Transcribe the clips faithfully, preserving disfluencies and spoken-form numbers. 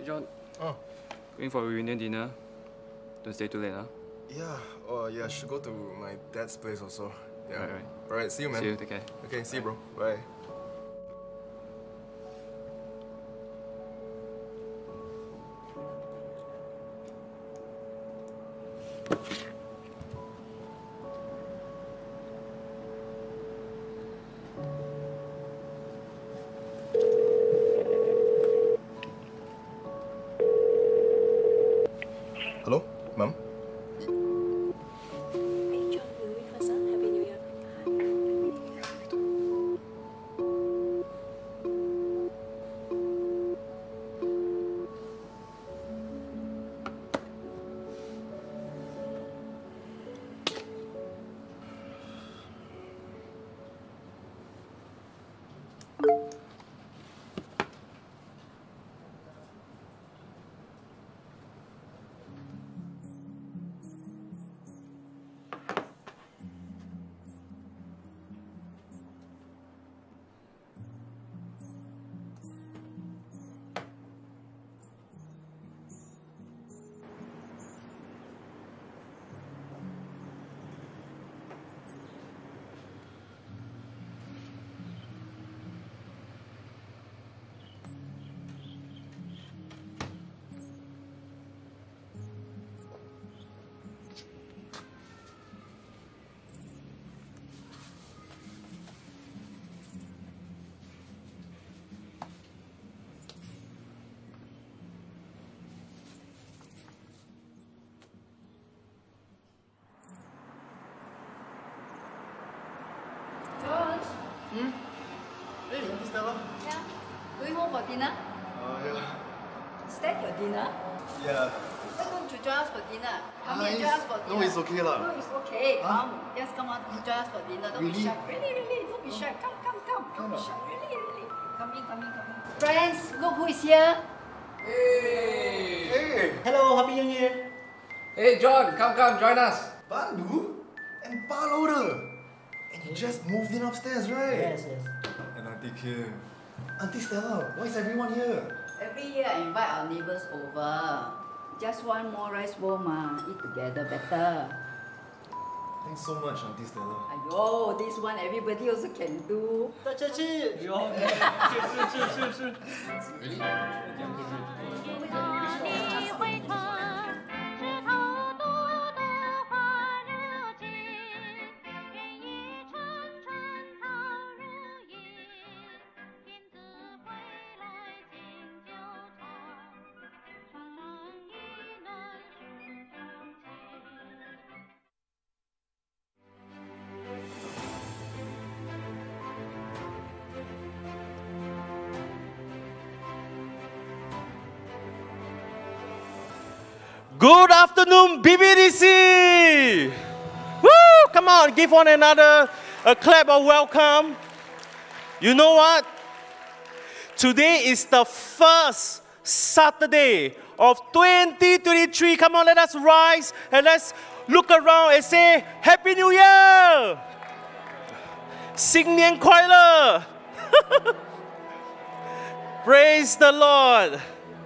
John. Oh. Going for a reunion dinner. Don't stay too late, huh? Yeah. Oh, yeah. I should go to my dad's place also. Yeah. Right, right. Alright. See you, man. See you. Take care. Okay. See you, bro. Bye. Hello, Mom? Hey, John, you wait first, huh? Happy New Year. John? Hmm? Hey, Auntie Stella? Yeah? Going home for dinner? Uh, yeah. Is that your dinner? Yeah. Why don't you join us for dinner? Come Ah, here, join it's- us for dinner. no, it's okay lah. No, it's okay. Huh? Come. Just come on, join us for dinner. Don't Really? be shy. Really, really. Don't be shy. Come, come, come. Don't be Come on. shy. Really, really. Come in, come in, come in. Friends, look who is here. Hey! Hey! Hello, Happy New Year! Hey, John, come, come, join us. Bandu? And Paloda! And you just moved in upstairs, right? Yes, yes. And Auntie Kim. Auntie Stella, why is everyone here? Every year I invite our neighbors over. Just one more rice bowl, ma. Eat together better. Thanks so much, Auntie Stella. Aiyo, this one everybody also can do. 大家吃，哟，吃吃吃吃吃。 Really? 你回头是偷渡的花如锦，愿意春春草如茵，天子回来敬酒长，双双与暖书中情。 Good afternoon, B B T C! Woo! Come on, give one another a clap of welcome. You know what? Today is the first Saturday of twenty twenty-three. Come on, let us rise and let's look around and say Happy New Year! 新年快乐! Praise the Lord!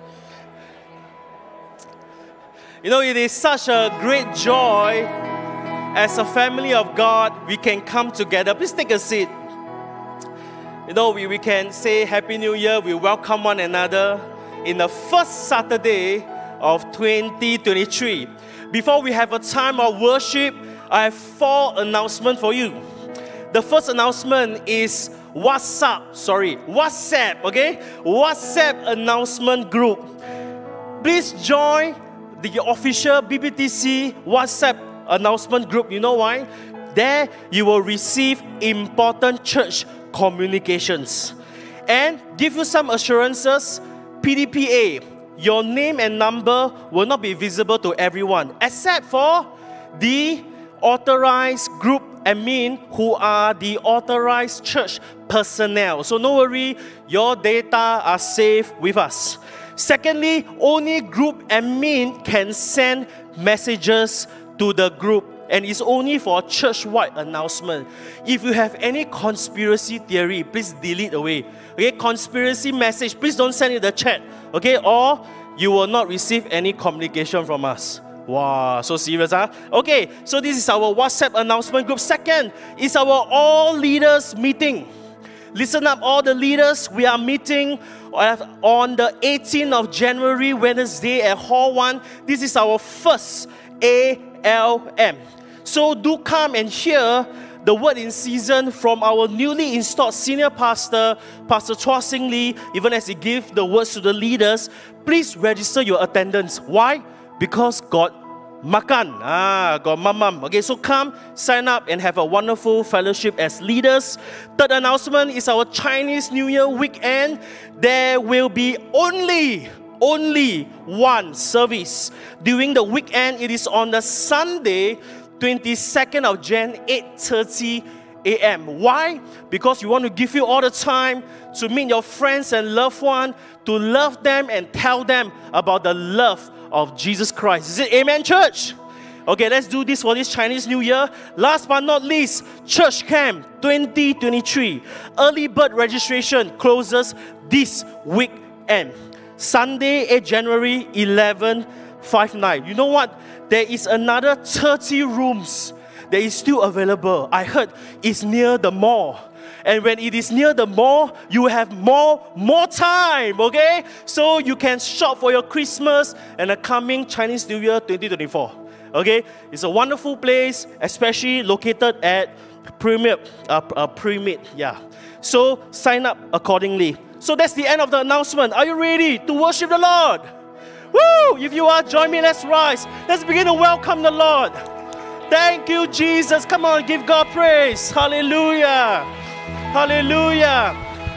You know, it is such a great joy as a family of God, we can come together. Please take a seat. You know, we, we can say Happy New Year, we welcome one another in the first Saturday of twenty twenty-three. Before we have a time of worship, I have four announcements for you. The first announcement is WhatsApp, sorry, WhatsApp, okay? WhatsApp announcement group. Please join the official B B T C WhatsApp announcement group. You know why? There you will receive important church communications and give you some assurances. P D P A, your name and number will not be visible to everyone except for the authorized group admin who are the authorized church personnel. So no worry, your data are safe with us. Secondly, only group admin can send messages to the group, and it's only for church-wide announcement. If you have any conspiracy theory, please delete away. Okay, conspiracy message, please don't send it in the chat. Okay, or you will not receive any communication from us. Wow, so serious, huh? Okay, so this is our WhatsApp announcement group. Second is our all leaders meeting. Listen up, all the leaders. We are meeting on the eighteenth of January, Wednesday at Hall one. This is our first A L M. So do come and hear the word in season from our newly installed senior pastor, Pastor Chua Sing Lee, even as he gives the words to the leaders. Please register your attendance. Why? Because God makan, ah, got mamam. Okay, so come, sign up and have a wonderful fellowship as leaders. Third announcement is our Chinese New Year weekend. There will be only, only one service. During the weekend, it is on the Sunday, twenty-second of January, eight thirty a m Why? Because we want to give you all the time to meet your friends and loved ones, to love them and tell them about the love of Jesus Christ. Is it amen, church? Okay, let's do this for this Chinese New Year. Last but not least, Church Camp twenty twenty-three. Early bird registration closes this weekend. Sunday, eighth of January, eleven fifty-nine. You know what? There is another thirty rooms that is still available. I heard it's near the mall. And when it is near the mall, you will have more, more time, okay? So you can shop for your Christmas and the coming Chinese New Year twenty twenty-four, okay? It's a wonderful place, especially located at Premier, uh, uh, Premier, yeah. So sign up accordingly. So that's the end of the announcement. Are you ready to worship the Lord? Woo! If you are, join me, let's rise. Let's begin to welcome the Lord. Thank you, Jesus. Come on, give God praise. Hallelujah. Hallelujah.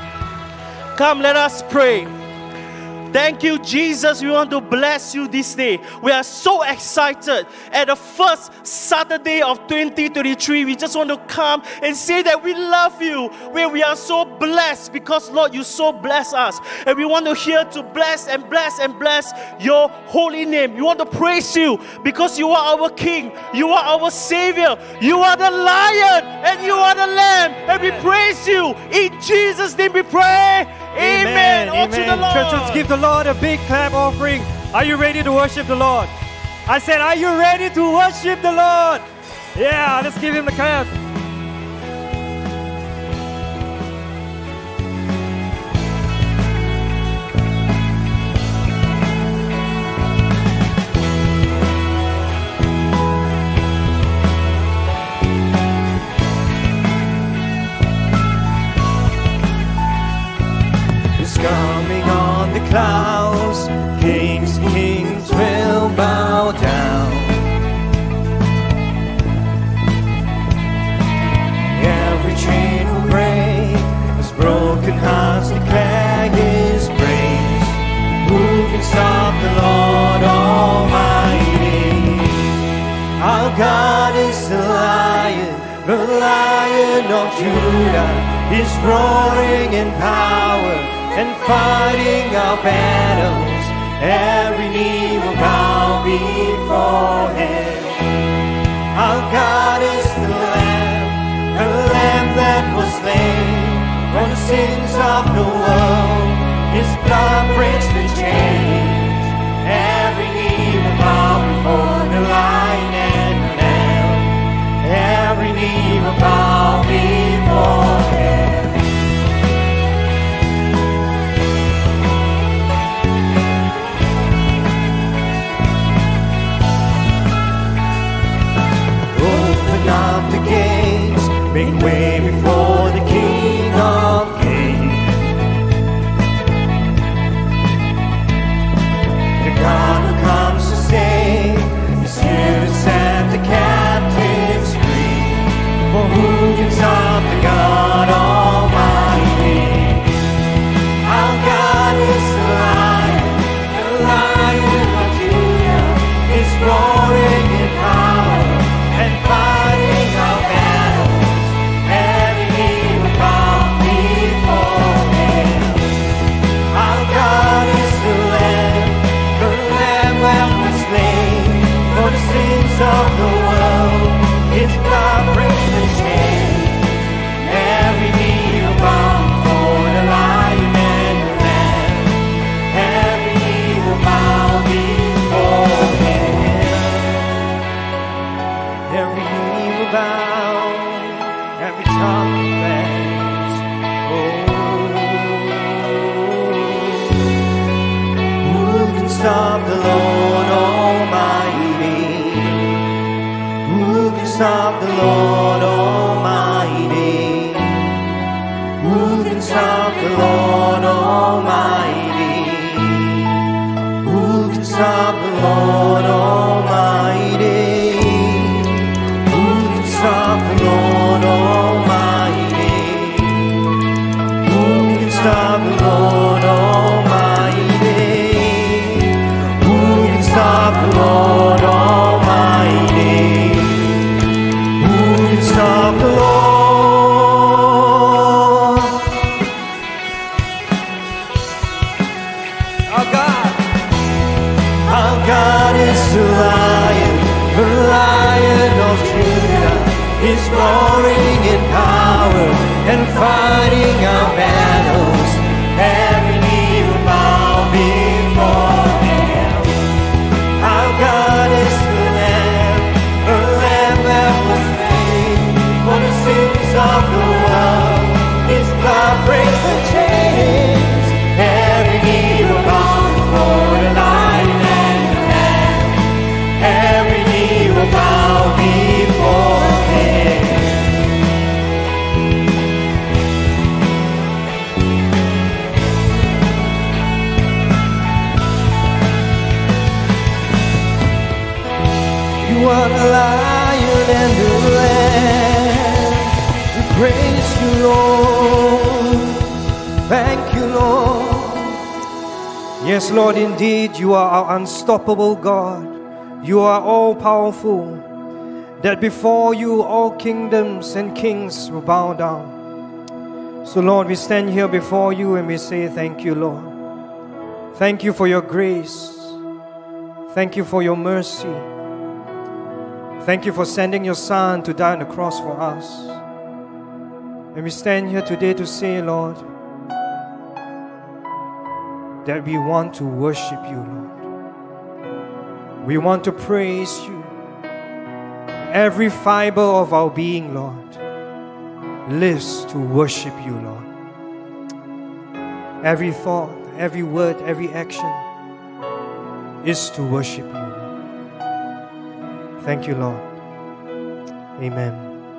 Come, let us pray. Thank you, Jesus. We want to bless you this day. We are so excited. At the first Saturday of twenty twenty-three, we just want to come and say that we love you. Where we are so blessed because, Lord, you so bless us. And we want to hear to bless and bless and bless your holy name. We want to praise you because you are our King. You are our Savior. You are the Lion and you are the Lamb. And we praise you. In Jesus' name we pray. Amen. Amen. On to the Lord. Church, let's give the Lord a big clap offering. Are you ready to worship the Lord? I said, are you ready to worship the Lord? Yeah, let's give him the clap. Coming on the clouds, kings, kings will bow down. Every chain will break, as broken hearts declare His praise. Who can stop the Lord Almighty? Our God is the Lion, the Lion of Judah, is roaring in power and fighting our battles. Every knee will bow before Him. Our God is the Lamb, the Lamb that was slain for the sins of the world. His blood breaks the chains. Every knee will bow before the Lion and the Lamb. Every knee will bow before Him. Open up the gates, make way before the King of Kings. The God who comes to save, is here to set the captives free. For who can stop the God Almighty? Our God is the Lion, the Lion of Judah, is roaring in power and fighting our battles. Every knee will bow before Him. Our God is the Lamb, the Lamb that was slain for the sins of the world. His blood breaks the chains. some thanks. Oh, who can stop the Lord Almighty? Who can stop the Lord Almighty? Who can stop the Lord Almighty? Who can stop the Lord Almighty? Who can stop the Lord Almighty? Who can stop the Lord Almighty? Who can stop the Lord Almighty? Who can stop the Lord? Our God, our God is the Lion, the Lion of Judah. He's roaring in power and fighting our battles. Every knee will bow before Him. Our God is the Lamb, the Lamb that was slain for the sins of the world. His blood breaks the chains. Every knee will bow before the Lion and the Lamb. Every knee will bow before Him. You are the Lion and the Lamb. We praise you, Lord. Thank you, Lord. Yes, Lord, indeed, you are our unstoppable God. You are all powerful, that before you all kingdoms and kings will bow down. So, Lord, we stand here before you and we say thank you, Lord. Thank you for your grace. Thank you for your mercy. Thank you for sending your Son to die on the cross for us. And we stand here today to say, Lord, that we want to worship you, Lord. We want to praise you. Every fiber of our being, Lord, lives to worship you, Lord. Every thought, every word, every action is to worship you, Lord. Thank you, Lord. Amen.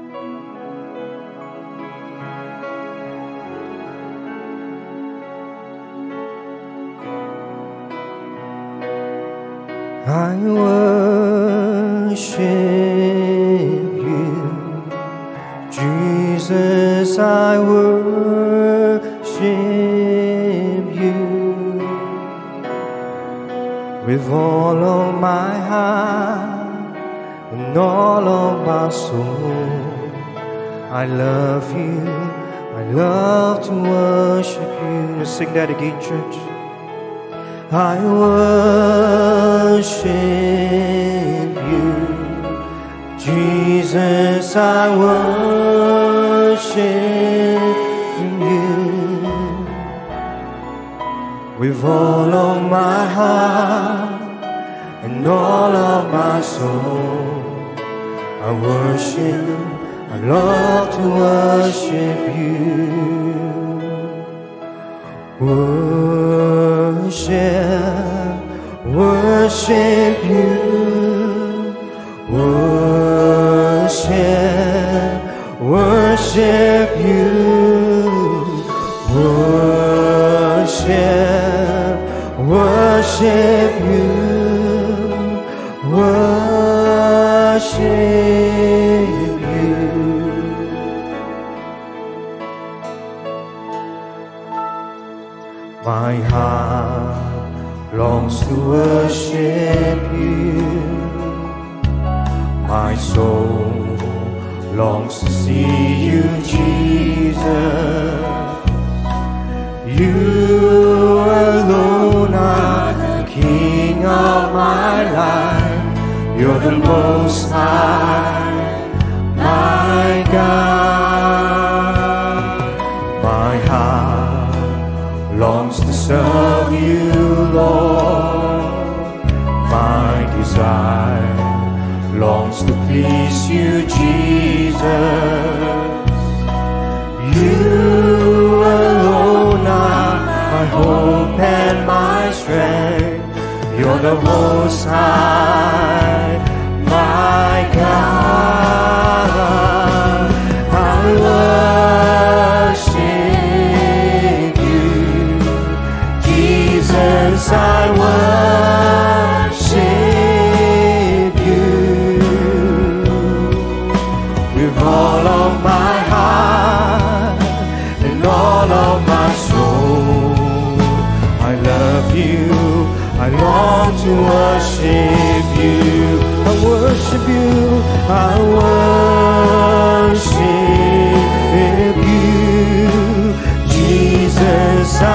I worship you, Jesus, I worship you with all of my heart and all of my soul. I love you, I love to worship you. Let's sing that again, church. I worship you, Jesus, I worship you with all of my heart and all of my soul. I worship, I love to worship you. Worship, worship you. Worship, worship you. Worship, worship you. Worship you. My heart longs to worship you. My soul longs to see you, Jesus. You alone are the King of my life. You're the Most High, my God. My heart longs to serve you, Lord. My desire longs to please you, Jesus. the Most High, my God. I worship you, Jesus, I worship you with all of my heart and all of my soul. I love you, I long to worship you. I worship you, I worship you, Jesus, I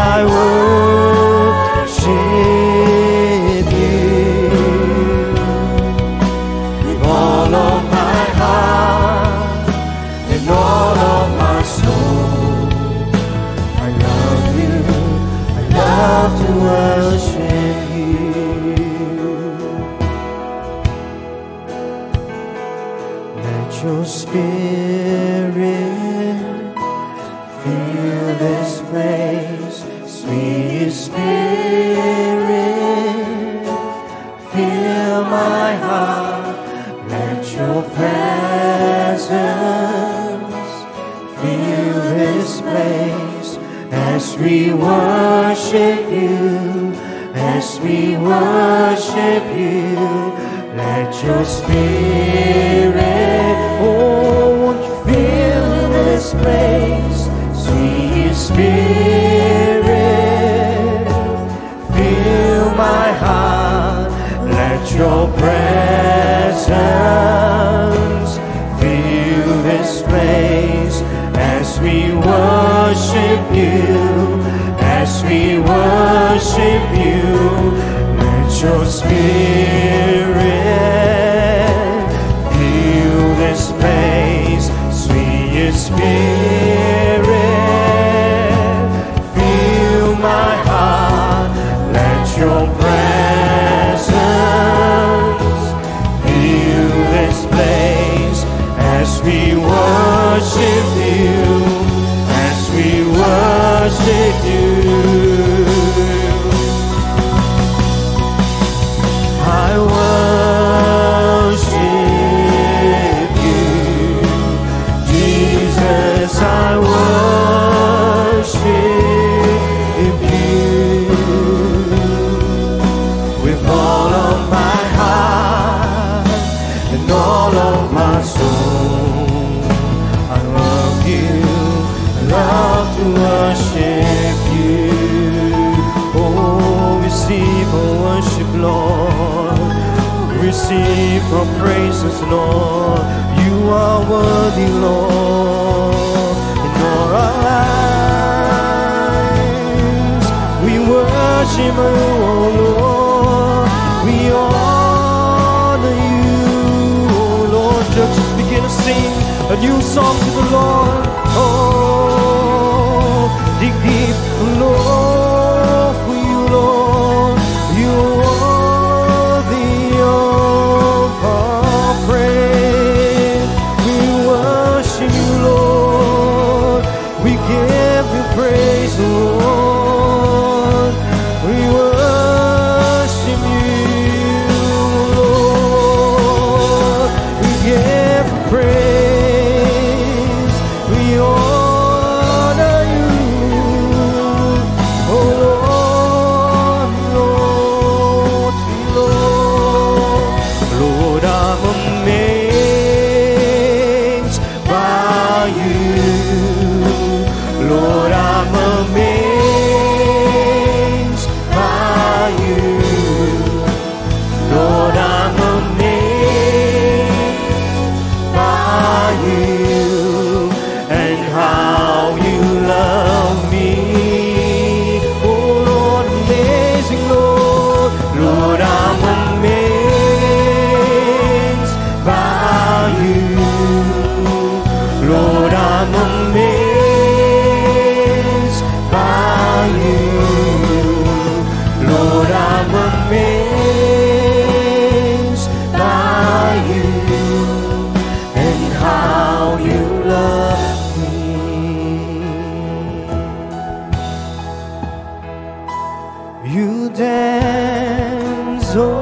worship you with all of my heart and all of my soul. I love you, I love to worship you. Let your spirit fill this place, sweet spirit, fill my heart. Let your presence fill this place as we worship you, as we worship you. Let your spirit, oh, fill this place, sweet spirit, fill my heart. Let your presence fill this place as we worship you, as we worship you. Let your spirit fill this place, sweet spirit, fill my heart. Let your presence fill this place as we worship you, as we worship you. I worship you, Jesus, I worship you with all of my heart and all of my soul. I love you, I love to worship you. Oh, receive our worship, Lord. Receive our praises, Lord. You are worthy, Lord. In all our lives, we worship you, oh Lord. We honor you, oh Lord. Churches begin to sing a new song to the Lord. Oh, dig deep, Lord, for you, Lord. You are the of our praise. We worship you, Lord. We give you praise, Lord. We worship you, Lord. We give you praise. We honor you, oh Lord, Lord, Lord. Lord, I'm amazed by you. Lord, I'm amazed by you. Lord, I'm amazed by you and how you love me. Oh Lord, amazing Lord. Lord, I'm amazed by you. Lord, I'm amazed by you. Lord, I'm amazed by you and how you love me. You dance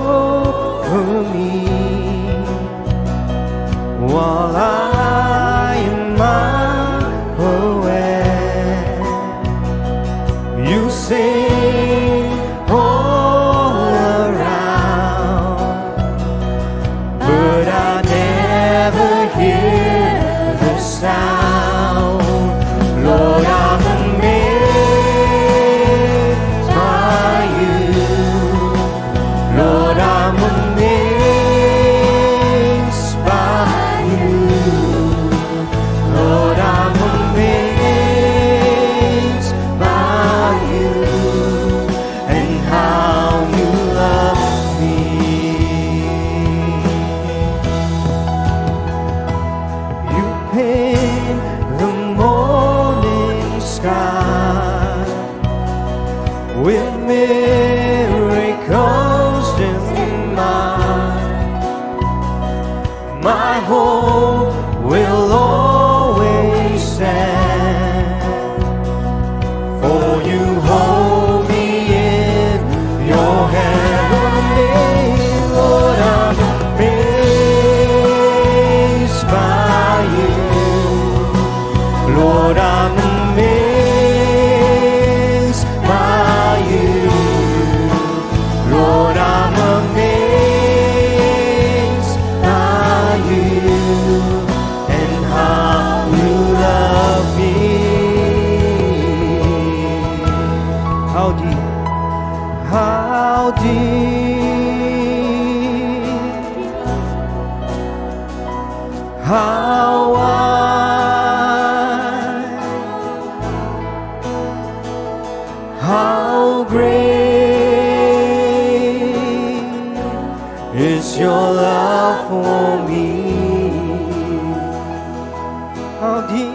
how deep,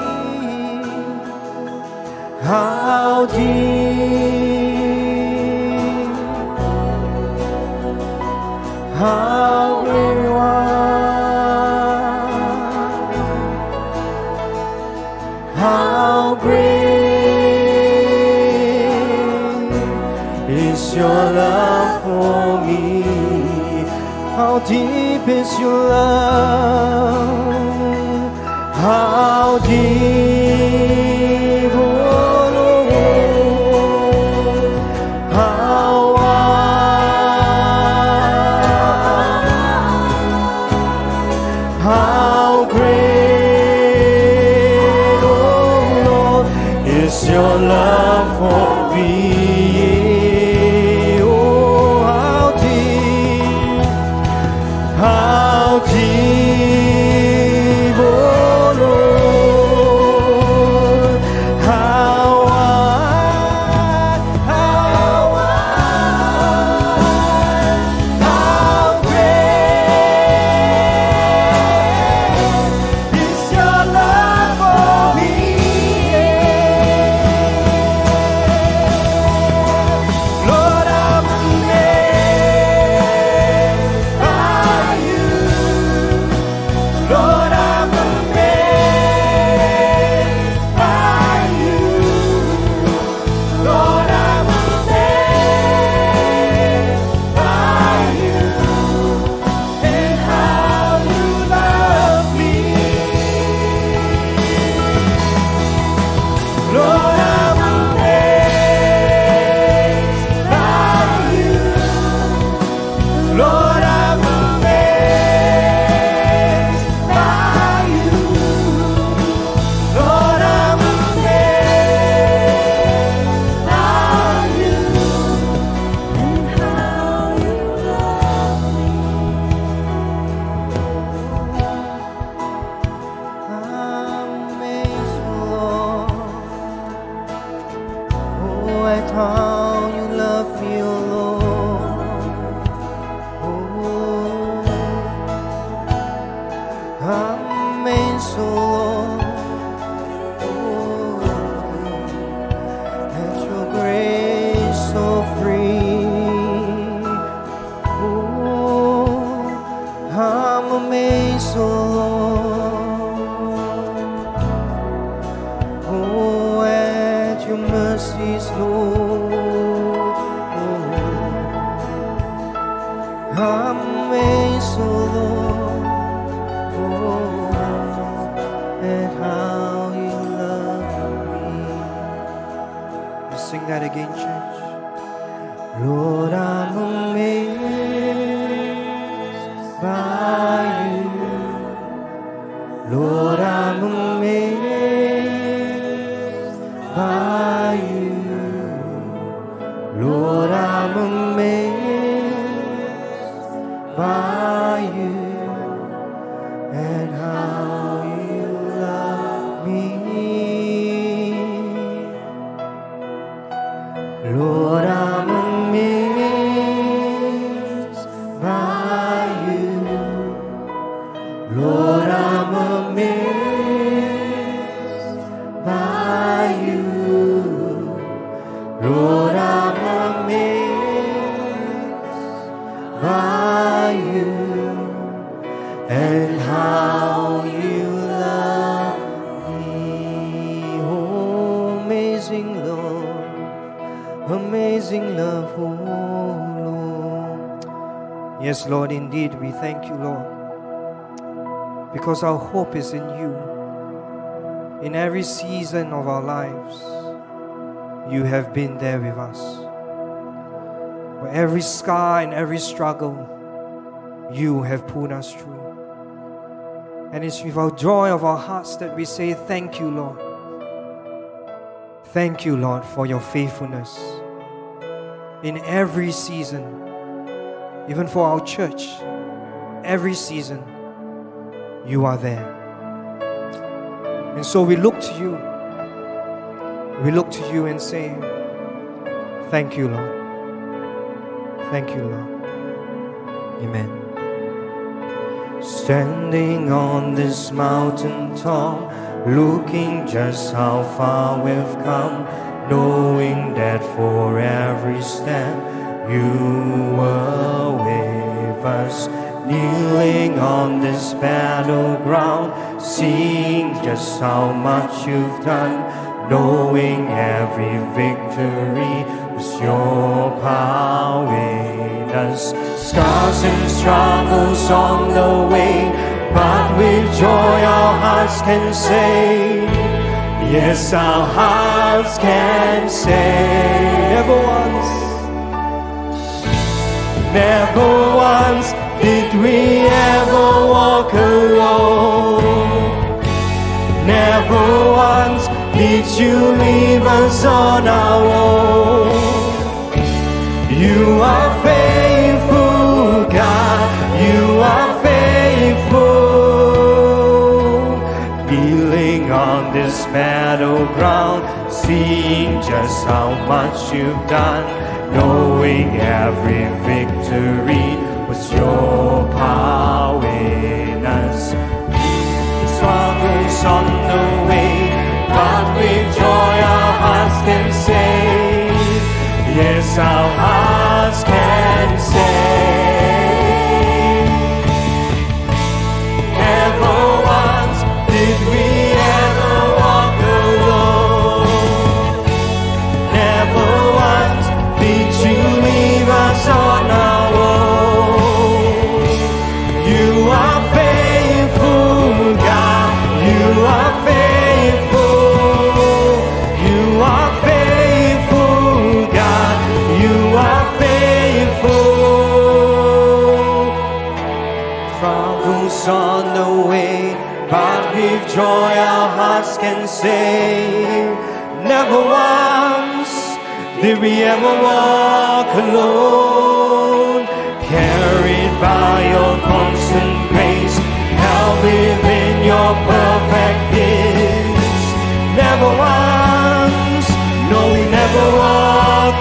how deep, how great you are, how great is your love for me, how deep is your love, how deep, oh Lord, how wide, how great, oh Lord, is your love for me. Oh, how deep, how deep, oh Lord, how wide, how wide, how great is your love for me. Lord, I'm amazed by you. Lord, I'm amazed by you. Lord, I'm amazed by you and how you love me. Lord, I'm amazed by you. Lord, I'm amazed by you. Lord, I'm amazed by you and how you love me. I'm amazed, Lord. Oh, at how you love me, oh Lord. Oh, I'm amazed, oh Lord. Oh, at your grace so free. Oh, I'm amazed, oh Lord. Oh, at your mercies, Lord. Oh, I'm amazed, oh Lord. Oh, at how you love me. Let's sing that again, church. Lord, I'm amazed by you. Lord, I'm amazed by you. Lord, I'm amazed by you and how you love me. Lord, I'm amazed by you. Lord, I'm amazed by you. Lord, I'm amazed by you and how you love me. Oh, amazing love, amazing love, oh Lord. Yes, Lord, indeed, we thank you, Lord, because our hope is in you. In every season of our lives, you have been there with us. For every scar and every struggle, you have pulled us through. And it's with our joy of our hearts that we say, thank you, Lord. Thank you, Lord, for your faithfulness. In every season, even for our church, every season, you are there. And so we look to you. We look to you and say, thank you, Lord. Thank you, Lord. Amen. Standing on this mountain top, looking just how far we've come, knowing that for every step you were with us, kneeling on this battleground, seeing just how much you've done, knowing every victory was your power in us. Scars and struggles on the way, but with joy our hearts can say, yes, our hearts can say, never once, never once did we ever walk alone. Never once did you leave us on our own. You are faithful, God, you are faithful. Kneeling on this battleground, seeing just how much you've done, knowing every victory was your power in us. Struggles on the way, but with joy our hearts can say, yes, our hearts can say. Never once did we ever walk alone. Never once did you leave us on our own. You are faithful, God, you are faithful. You are faithful, God, you are faithful. Struggles on the way, but with joy our hearts can say, never once did we ever walk alone. Carried by your constant grace, held within your perfect peace. Never once, no, we never walk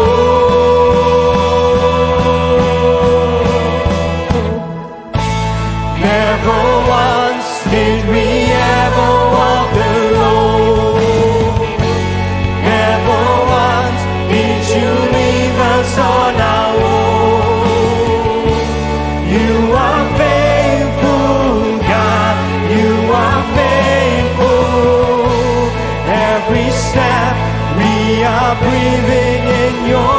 alone. Never once did we ever walk alone. Never once did you leave us on our own. You are faithful, God, you are faithful. Every step we are breathing in your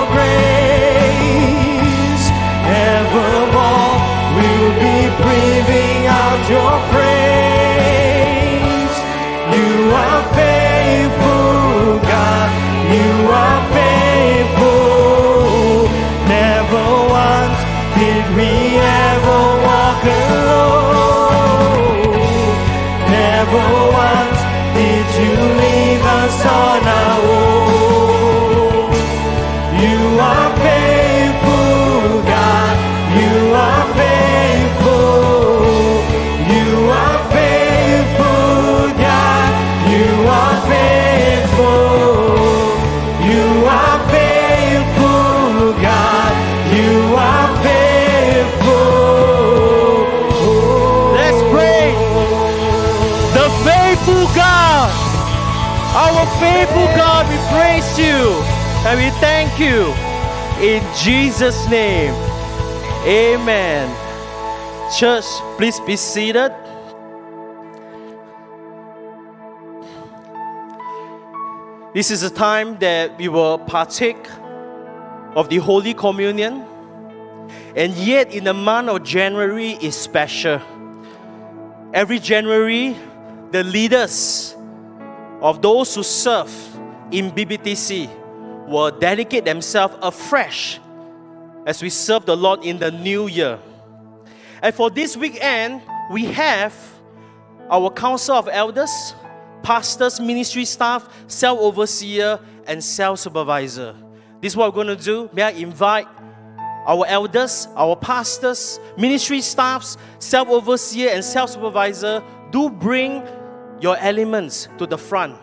grace. Evermore we'll be breathing out your praise. You are faithful, God, you are faithful. Never once did we ever walk alone. Never once did you leave us on our own. You are faithful, God, you are faithful. You are faithful, God, you are faithful. You are faithful, God, you are faithful. Let's pray. The faithful God, our faithful God, we praise you and we thank you in Jesus' name. Amen. Church, please be seated. This is a time that we will partake of the Holy Communion. And yet in the month of January is special. Every January, the leaders of those who serve in B B T C will dedicate themselves afresh as we serve the Lord in the new year. And for this weekend, we have our Council of Elders, pastors, ministry staff, self-overseer, and self-supervisor. This is what we're going to do. May I invite our elders, our pastors, ministry staffs, self-overseer, and self-supervisor. Do bring your elements to the front.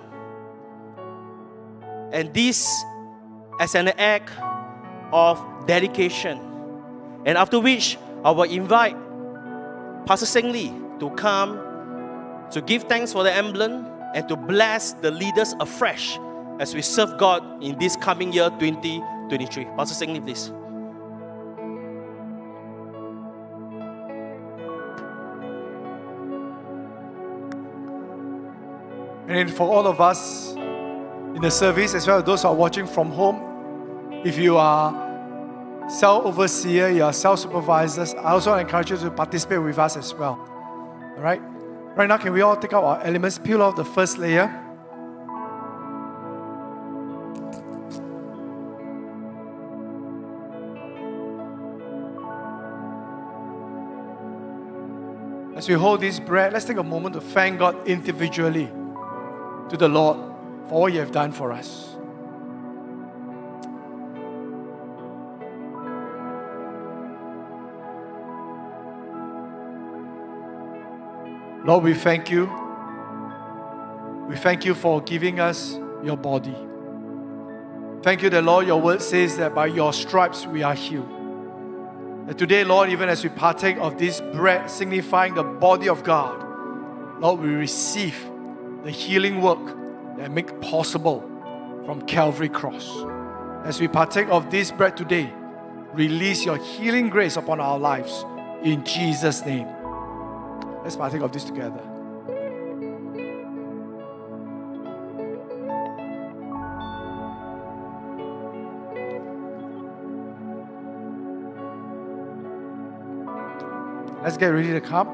And this as an act of dedication. And after which, I will invite Pastor Seng Lee to come to give thanks for the emblem and to bless the leaders afresh as we serve God in this coming year twenty twenty-three. Pastor Singh, please. And for all of us in the service, as well as those who are watching from home, if you are cell overseer, you are cell supervisors, I also encourage you to participate with us as well. All right? Right now, can we all take out our elements, peel off the first layer? As we hold this bread, let's take a moment to thank God individually to the Lord for what you have done for us. Lord, we thank you. We thank you for giving us your body. Thank you that, Lord, your word says that by your stripes we are healed. That today, Lord, even as we partake of this bread signifying the body of God, Lord, we receive the healing work that make possible from Calvary Cross. As we partake of this bread today, release your healing grace upon our lives in Jesus' name. Let's partake of this together. Let's get ready to cup.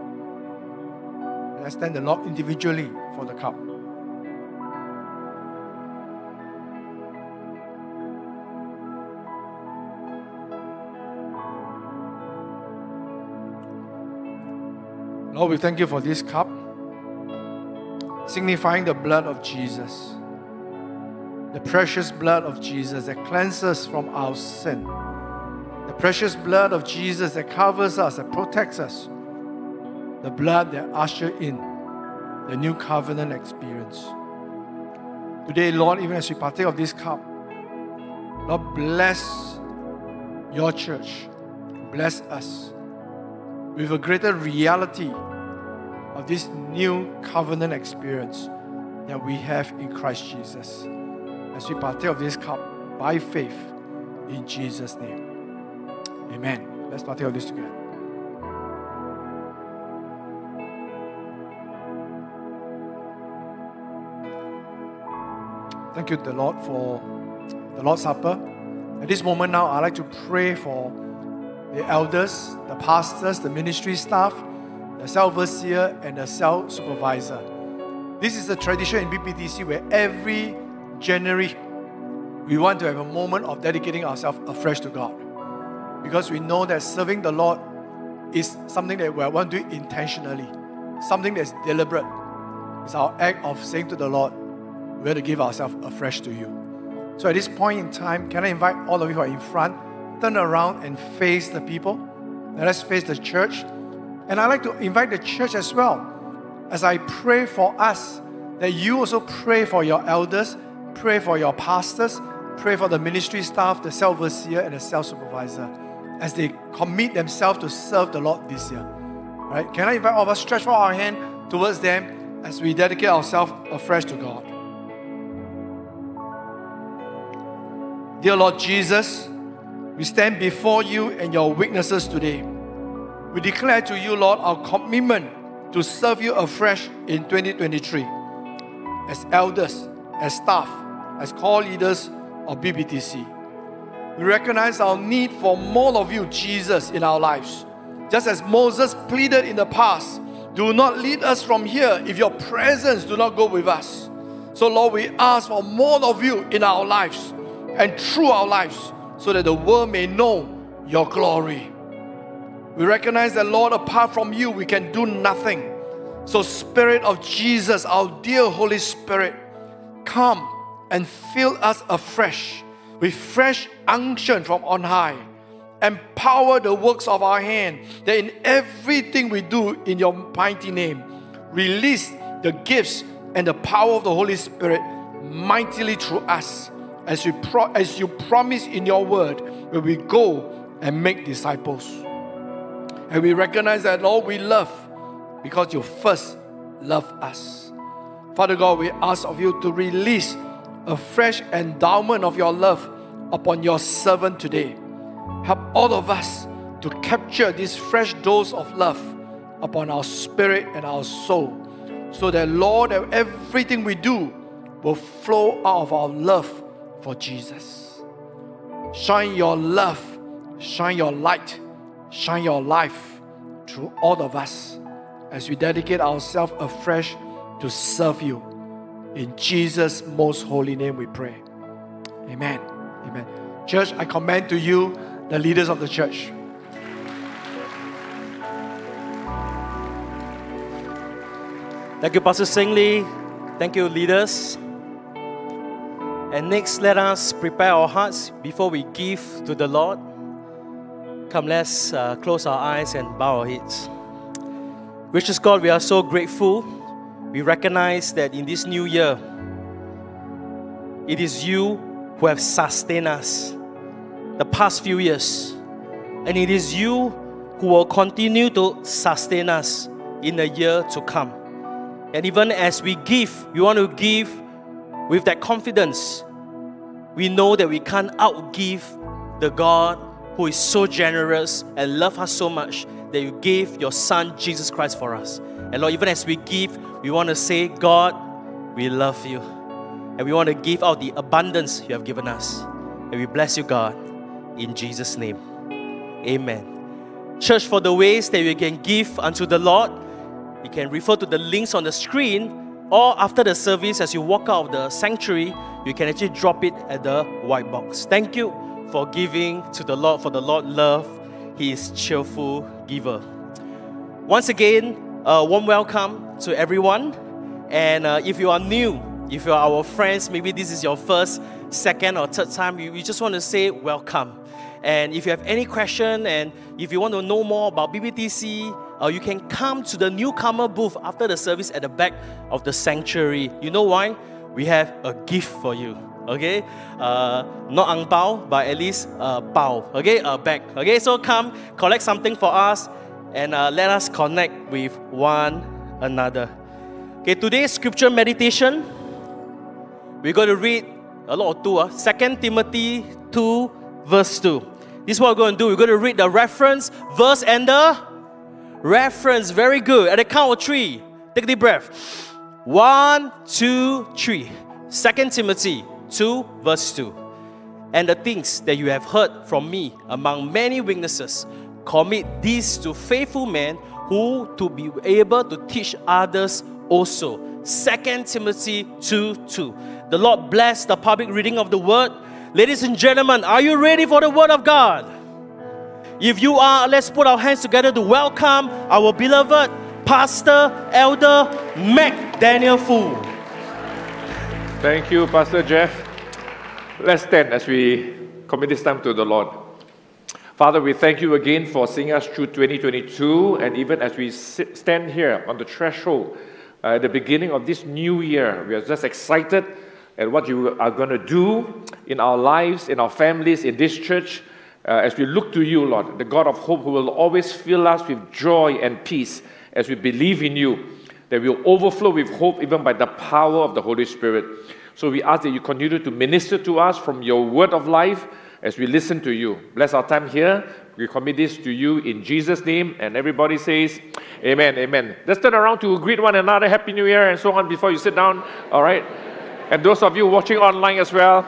Let's thank the Lord individually for the cup. Lord, we thank you for this cup, signifying the blood of Jesus, the precious blood of Jesus that cleanses us from our sin, the precious blood of Jesus that covers us, that protects us, the blood that ushers in the new covenant experience. Today, Lord, even as we partake of this cup, Lord, bless your church, bless us with a greater reality of this new covenant experience that we have in Christ Jesus. As we partake of this cup by faith in Jesus' name. Amen. Let's partake of this together. Thank you, the Lord, for the Lord's Supper. At this moment now, I'd like to pray for the elders, the pastors, the ministry staff, the cell overseer, and the cell supervisor. This is a tradition in B B T C where every January we want to have a moment of dedicating ourselves afresh to God. Because we know that serving the Lord is something that we want to do intentionally, something that's deliberate. It's our act of saying to the Lord, we have to give ourselves afresh to you. So at this point in time, can I invite all of you who are in front, turn around and face the people. Now let's face the church. And I'd like to invite the church as well. As I pray for us, that you also pray for your elders, pray for your pastors, pray for the ministry staff, the cell overseer, and the cell supervisor, as they commit themselves to serve the Lord this year. All right? Can I invite all of us stretch out our hand towards them as we dedicate ourselves afresh to God? Dear Lord Jesus, we stand before you and your witnesses today. We declare to you, Lord, our commitment to serve you afresh in twenty twenty-three. As elders, as staff, as core leaders of B B T C. We recognize our need for more of you, Jesus, in our lives. Just as Moses pleaded in the past, do not lead us from here if your presence do not go with us. So Lord, we ask for more of you in our lives and through our lives, so that the world may know your glory. We recognize that, Lord, apart from you, we can do nothing. So Spirit of Jesus, our dear Holy Spirit, come and fill us afresh with fresh unction from on high. Empower the works of our hand, that in everything we do in your mighty name, release the gifts and the power of the Holy Spirit mightily through us, as you, pro- as you promise in your word, where we go and make disciples. And we recognize that, Lord, we love because you first love us. Father God, we ask of you to release a fresh endowment of your love upon your servant today. Help all of us to capture this fresh dose of love upon our spirit and our soul, so that, Lord, everything we do will flow out of our love for Jesus. Shine your love, shine your light, shine your life through all of us as we dedicate ourselves afresh to serve you. In Jesus' most holy name we pray. Amen. Amen. Church, I commend to you the leaders of the church. Thank you, Pastor Singli. Thank you, leaders. And next, let us prepare our hearts before we give to the Lord. Come, let's uh, close our eyes and bow our heads. Gracious God, we are so grateful. We recognize that in this new year, it is you who have sustained us the past few years. And it is you who will continue to sustain us in the year to come. And even as we give, we want to give with that confidence. We know that we can't outgive the God who is so generous and loves us so much that you gave your Son, Jesus Christ, for us. And Lord, even as we give, we want to say, God, we love you. And we want to give out the abundance you have given us. And we bless you, God, in Jesus' name. Amen. Church, for the ways that we can give unto the Lord, you can refer to the links on the screen, or after the service, as you walk out of the sanctuary, you can actually drop it at the white box. Thank you for giving to the Lord, for the Lord loves His cheerful giver. Once again, a warm welcome to everyone. And uh, if you are new, if you are our friends, maybe this is your first, second, or third time, we, we just want to say welcome. And if you have any question, and if you want to know more about B B T C, uh, you can come to the newcomer booth after the service at the back of the sanctuary. You know why? We have a gift for you. Okay, uh, not ang bao, but at least a bao. Okay, a bag. Okay, so come collect something for us, and uh, let us connect with one another. Okay, today's scripture meditation, we're going to read a lot of two. Uh, Second Timothy two, verse two. This is what we're going to do. We're going to read the reference, verse, and the reference. Very good. At the count of three, take a deep breath. One, two, three. Second Timothy two, verse two. And the things that you have heard from me among many witnesses, commit these to faithful men who to be able to teach others also. Second Timothy two, two. The Lord bless the public reading of the word. Ladies and gentlemen, are you ready for the word of God? If you are, let's put our hands together to welcome our beloved Pastor Elder Mac Daniel Fu. Thank you, Pastor Jeff. Let's stand as we commit this time to the Lord. Father, we thank you again for seeing us through twenty twenty-two, and even as we sit, stand here on the threshold uh, at the beginning of this new year, we are just excited at what you are going to do in our lives, in our families, in this church, uh, as we look to you, Lord, the God of hope, who will always fill us with joy and peace as we believe in you, that we will overflow with hope even by the power of the Holy Spirit. So we ask that you continue to minister to us from your word of life as we listen to you. Bless our time here. We commit this to you in Jesus' name. And everybody says, amen, amen. Let's turn around to greet one another. Happy New Year and so on before you sit down. All right? And those of you watching online as well.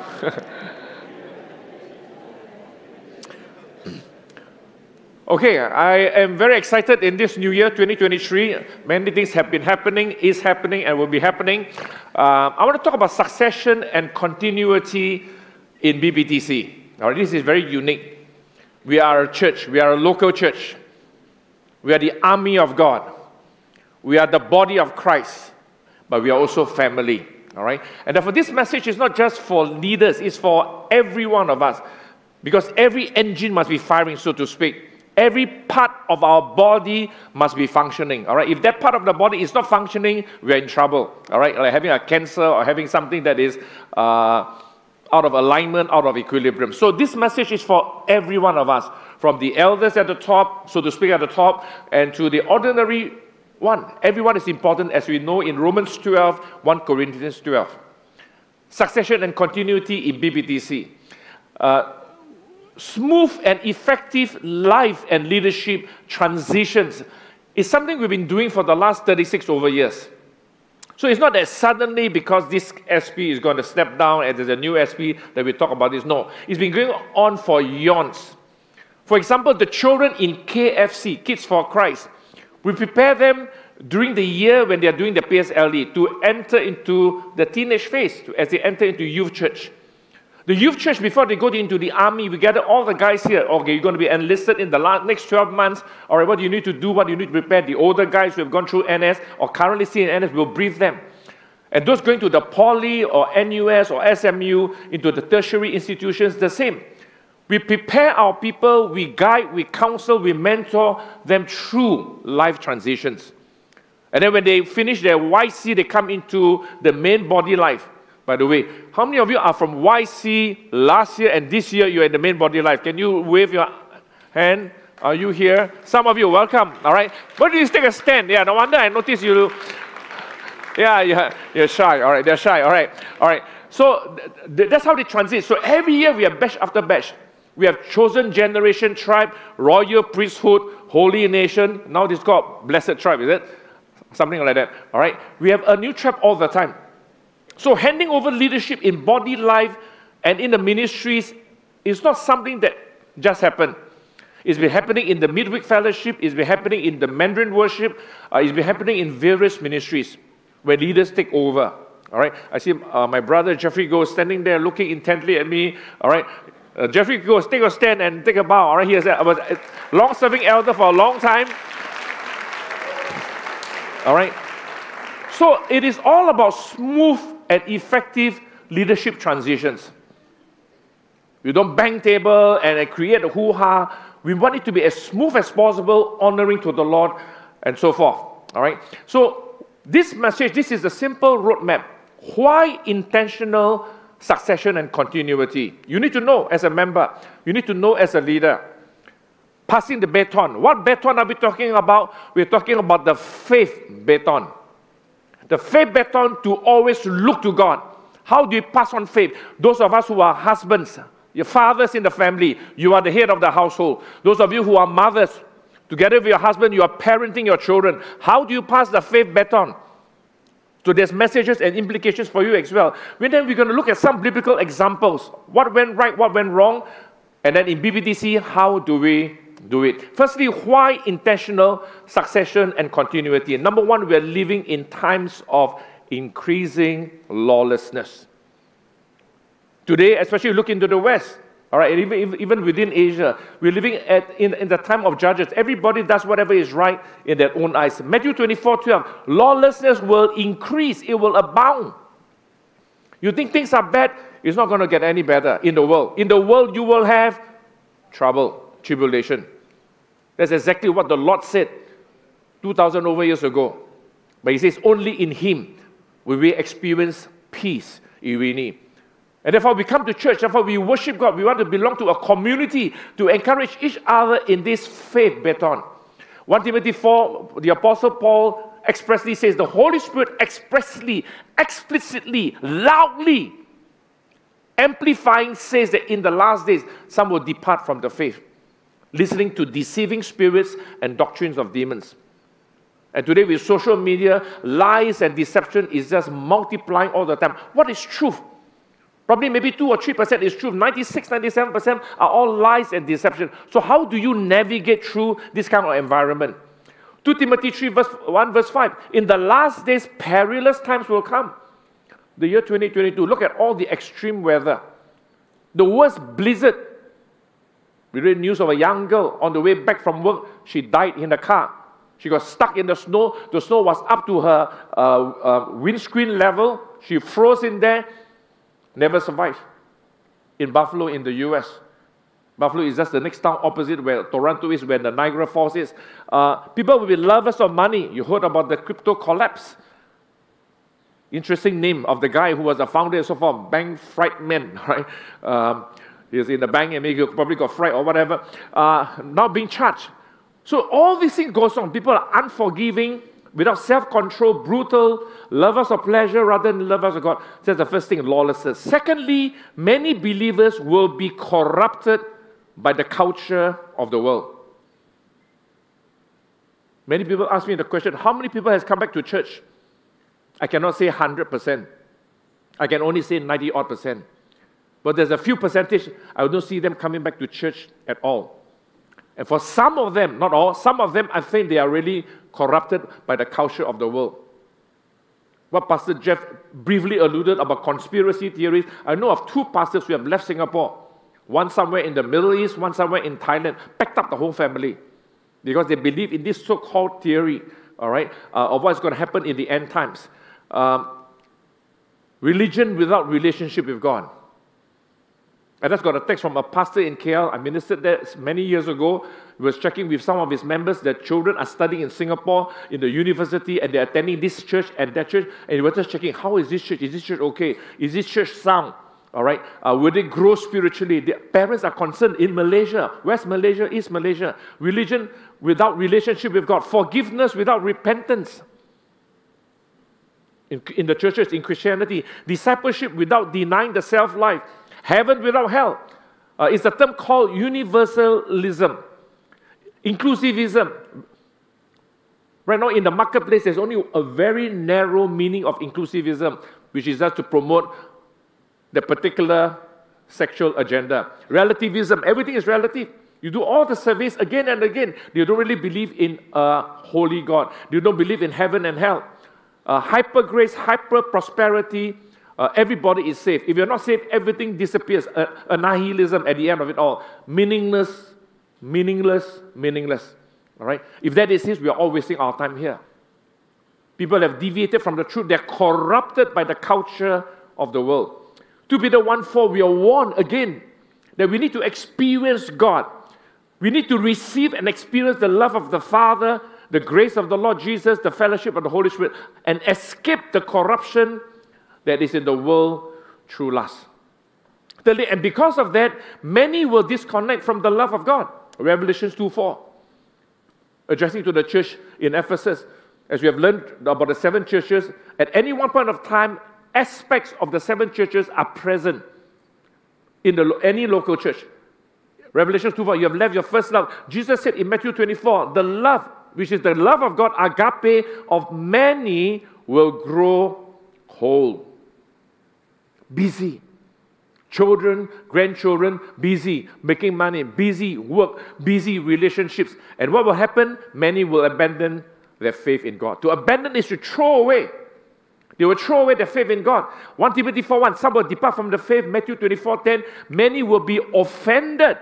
Okay, I am very excited in this new year, twenty twenty-three. Many things have been happening, is happening, and will be happening. Uh, I want to talk about succession and continuity in B B T C. All right, this is very unique. We are a church. We are a local church. We are the army of God. We are the body of Christ, but we are also family. All right, and therefore this message is not just for leaders, it's for every one of us, because every engine must be firing, so to speak. Every part of our body must be functioning. All right, if that part of the body is not functioning, we're in trouble. All right, like having a cancer or having something that is uh, out of alignment, out of equilibrium. So this message is for every one of us, from the elders at the top, so to speak, at the top, and to the ordinary One, everyone is important, as we know in Romans twelve, First Corinthians twelve. Succession and continuity in B B T C. Uh, smooth and effective life and leadership transitions is something we've been doing for the last thirty-six over years. So it's not that suddenly because this S P is going to step down and there's a new S P that we talk about this. No, it's been going on for eons. For example, the children in K F C, Kids for Christ, we prepare them during the year when they are doing the P S L E to enter into the teenage phase, as they enter into youth church. The youth church, before they go into the army, we gather all the guys here. Okay, you're going to be enlisted in the last, next twelve months. All right, what do you need to do? What do you need to prepare? The older guys who have gone through N S or currently still in N S, we'll brief them. And those going to the poly or N U S or S M U, into the tertiary institutions, the same. We prepare our people, we guide, we counsel, we mentor them through life transitions. And then when they finish their Y C, they come into the main body life. By the way, how many of you are from Y C last year and this year you're in the main body life? Can you wave your hand? Are you here? Some of you, welcome. All right. Why don't you take a stand? Yeah, no wonder I noticed you. Yeah, yeah, you're shy. All right, they're shy. All right, all right. So th th that's how they transit. So every year we have batch after batch. We have chosen generation, tribe, royal priesthood, holy nation. Now this is called blessed tribe, is it? Something like that. All right. We have a new tribe all the time. So handing over leadership in body life and in the ministries is not something that just happened. It's been happening in the midweek fellowship. It's been happening in the Mandarin worship. Uh, it's been happening in various ministries where leaders take over. All right. I see uh, my brother Jeffrey Goh standing there looking intently at me. All right. Uh, Jeffrey Goh, take a stand and take a bow. All right. He I was a long-serving elder for a long time. All right. So it is all about smooth and effective leadership transitions. We don't bang table and create a hoo-ha. We want it to be as smooth as possible, honoring to the Lord, and so forth. All right. So this message, this is a simple roadmap. Why intentional succession and continuity? You need to know as a member. You need to know as a leader. Passing the baton. What baton are we talking about? We're talking about the faith baton. The faith baton to always look to God. How do you pass on faith? Those of us who are husbands, your fathers in the family, you are the head of the household. Those of you who are mothers, together with your husband, you are parenting your children. How do you pass the faith baton? So there's messages and implications for you as well. And then we're going to look at some biblical examples. What went right, what went wrong? And then in B B T C, how do we do it? Firstly, why intentional succession and continuity? Number one, we are living in times of increasing lawlessness. Today, especially look into the West, all right, even, even within Asia, we're living at, in, in the time of judges. Everybody does whatever is right in their own eyes. Matthew twenty-four twelve, lawlessness will increase, it will abound. You think things are bad? It's not going to get any better in the world. In the world, you will have trouble, tribulation. That's exactly what the Lord said two thousand over years ago. But He says, only in Him will we experience peace, Irene. And therefore, we come to church, therefore we worship God. We want to belong to a community to encourage each other in this faith baton. First Timothy four, the Apostle Paul expressly says, the Holy Spirit expressly, explicitly, loudly, amplifying says that in the last days, some will depart from the faith, listening to deceiving spirits and doctrines of demons. And today with social media, lies and deception is just multiplying all the time. What is truth? Probably maybe two or three percent is truth. ninety-six, ninety-seven percent are all lies and deception. So how do you navigate through this kind of environment? Second Timothy three, verse one, verse five. In the last days, perilous times will come. The year twenty twenty-two, look at all the extreme weather. The worst blizzard. We read news of a young girl on the way back from work. She died in the car. She got stuck in the snow. The snow was up to her uh, uh, windscreen level. She froze in there. Never survived. In Buffalo, in the U S. Buffalo is just the next town opposite where Toronto is, where the Niagara Falls is. Uh, people will be lovers of money. You heard about the crypto collapse. Interesting name of the guy who was a founder and so forth, Bank Fright Man, right? Um, he was in the bank and maybe he probably got fright or whatever. Uh, now being charged. So all these things goes on. People are unforgiving. without self-control, brutal, lovers of pleasure rather than lovers of God. That's the first thing, lawlessness. Secondly, many believers will be corrupted by the culture of the world. Many people ask me the question, how many people has come back to church? I cannot say one hundred percent. I can only say ninety odd percent. But there's a few percentage, I don't see them coming back to church at all. And for some of them, not all, some of them, I think they are really corrupted by the culture of the world. What Pastor Jeff briefly alluded about conspiracy theories, I know of two pastors who have left Singapore. One somewhere in the Middle East, one somewhere in Thailand, packed up the whole family. Because they believe in this so-called theory, all right, uh, of what's going to happen in the end times. Um, religion without relationship with God. I just got a text from a pastor in K L. I ministered there many years ago. He was checking with some of his members. Their children are studying in Singapore, in the university, and they're attending this church and that church. And he was just checking, how is this church? Is this church okay? Is this church sound? All right. Uh, will they grow spiritually? Their parents are concerned in Malaysia. West Malaysia, East Malaysia. Religion without relationship with God. Forgiveness without repentance. In, in the churches, in Christianity. Discipleship without denying the self-life. Heaven without hell. Uh, it's a term called universalism. Inclusivism. Right now in the marketplace, there's only a very narrow meaning of inclusivism, which is just to promote the particular sexual agenda. Relativism, everything is relative. You do all the surveys again and again. You don't really believe in a holy God. You don't believe in heaven and hell. Uh, hyper grace, hyper prosperity, uh, everybody is safe. If you're not safe, everything disappears. Uh, a nihilism at the end of it all. Meaningless, meaningless, meaningless. All right? If that is his, we are all wasting our time here. People have deviated from the truth. They're corrupted by the culture of the world. Second Peter one four, we are warned again that we need to experience God. We need to receive and experience the love of the Father, the grace of the Lord Jesus, the fellowship of the Holy Spirit, and escape the corruption that is in the world through lust. Thirdly, and because of that, many will disconnect from the love of God. Revelation two four. Addressing to the church in Ephesus, as we have learned about the seven churches, at any one point of time, aspects of the seven churches are present in the, any local church. Revelation two four, you have left your first love. Jesus said in Matthew twenty-four, the love, which is the love of God, agape, of many will grow cold. Busy. Children, grandchildren, busy. Making money, busy. Work, busy. Relationships. And what will happen? Many will abandon their faith in God. To abandon is to throw away. They will throw away their faith in God. First Timothy four one, some will depart from the faith. Matthew twenty-four ten, many will be offended.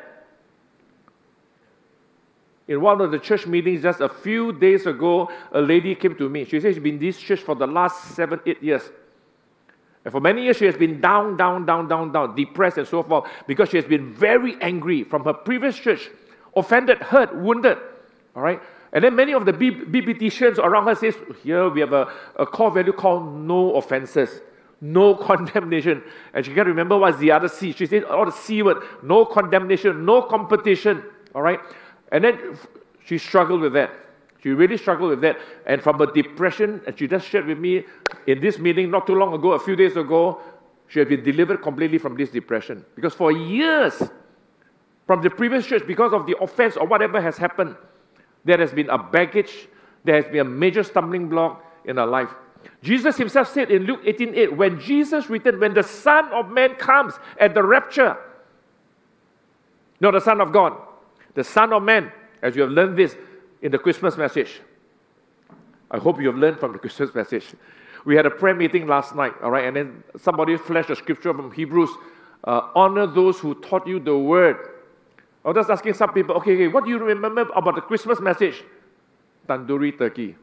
In one of the church meetings just a few days ago, a lady came to me. She said she's been in this church for the last seven, eight years. And for many years, she has been down, down, down, down, down, depressed and so forth, because she has been very angry from her previous church, offended, hurt, wounded. All right? And then many of the B B T Cs around her says, here we have a, a core value called no offenses, no condemnation. And she can't remember what's the other C. She said, oh, the C word, no condemnation, no competition. All right? And then she struggled with that. She really struggled with that. And from her depression, and she just shared with me in this meeting not too long ago, a few days ago, she had been delivered completely from this depression. Because for years, from the previous church, because of the offense or whatever has happened, there has been a baggage, there has been a major stumbling block in her life. Jesus himself said in Luke eighteen eight, when Jesus returned, when the Son of Man comes at the rapture, not the Son of God, the Son of Man, as you have learned this in the Christmas message. I hope you have learned from the Christmas message. We had a prayer meeting last night, all right, and then somebody flashed a scripture from Hebrews, uh, honor those who taught you the word. I was just asking some people, okay, okay, what do you remember about the Christmas message? Tandoori turkey.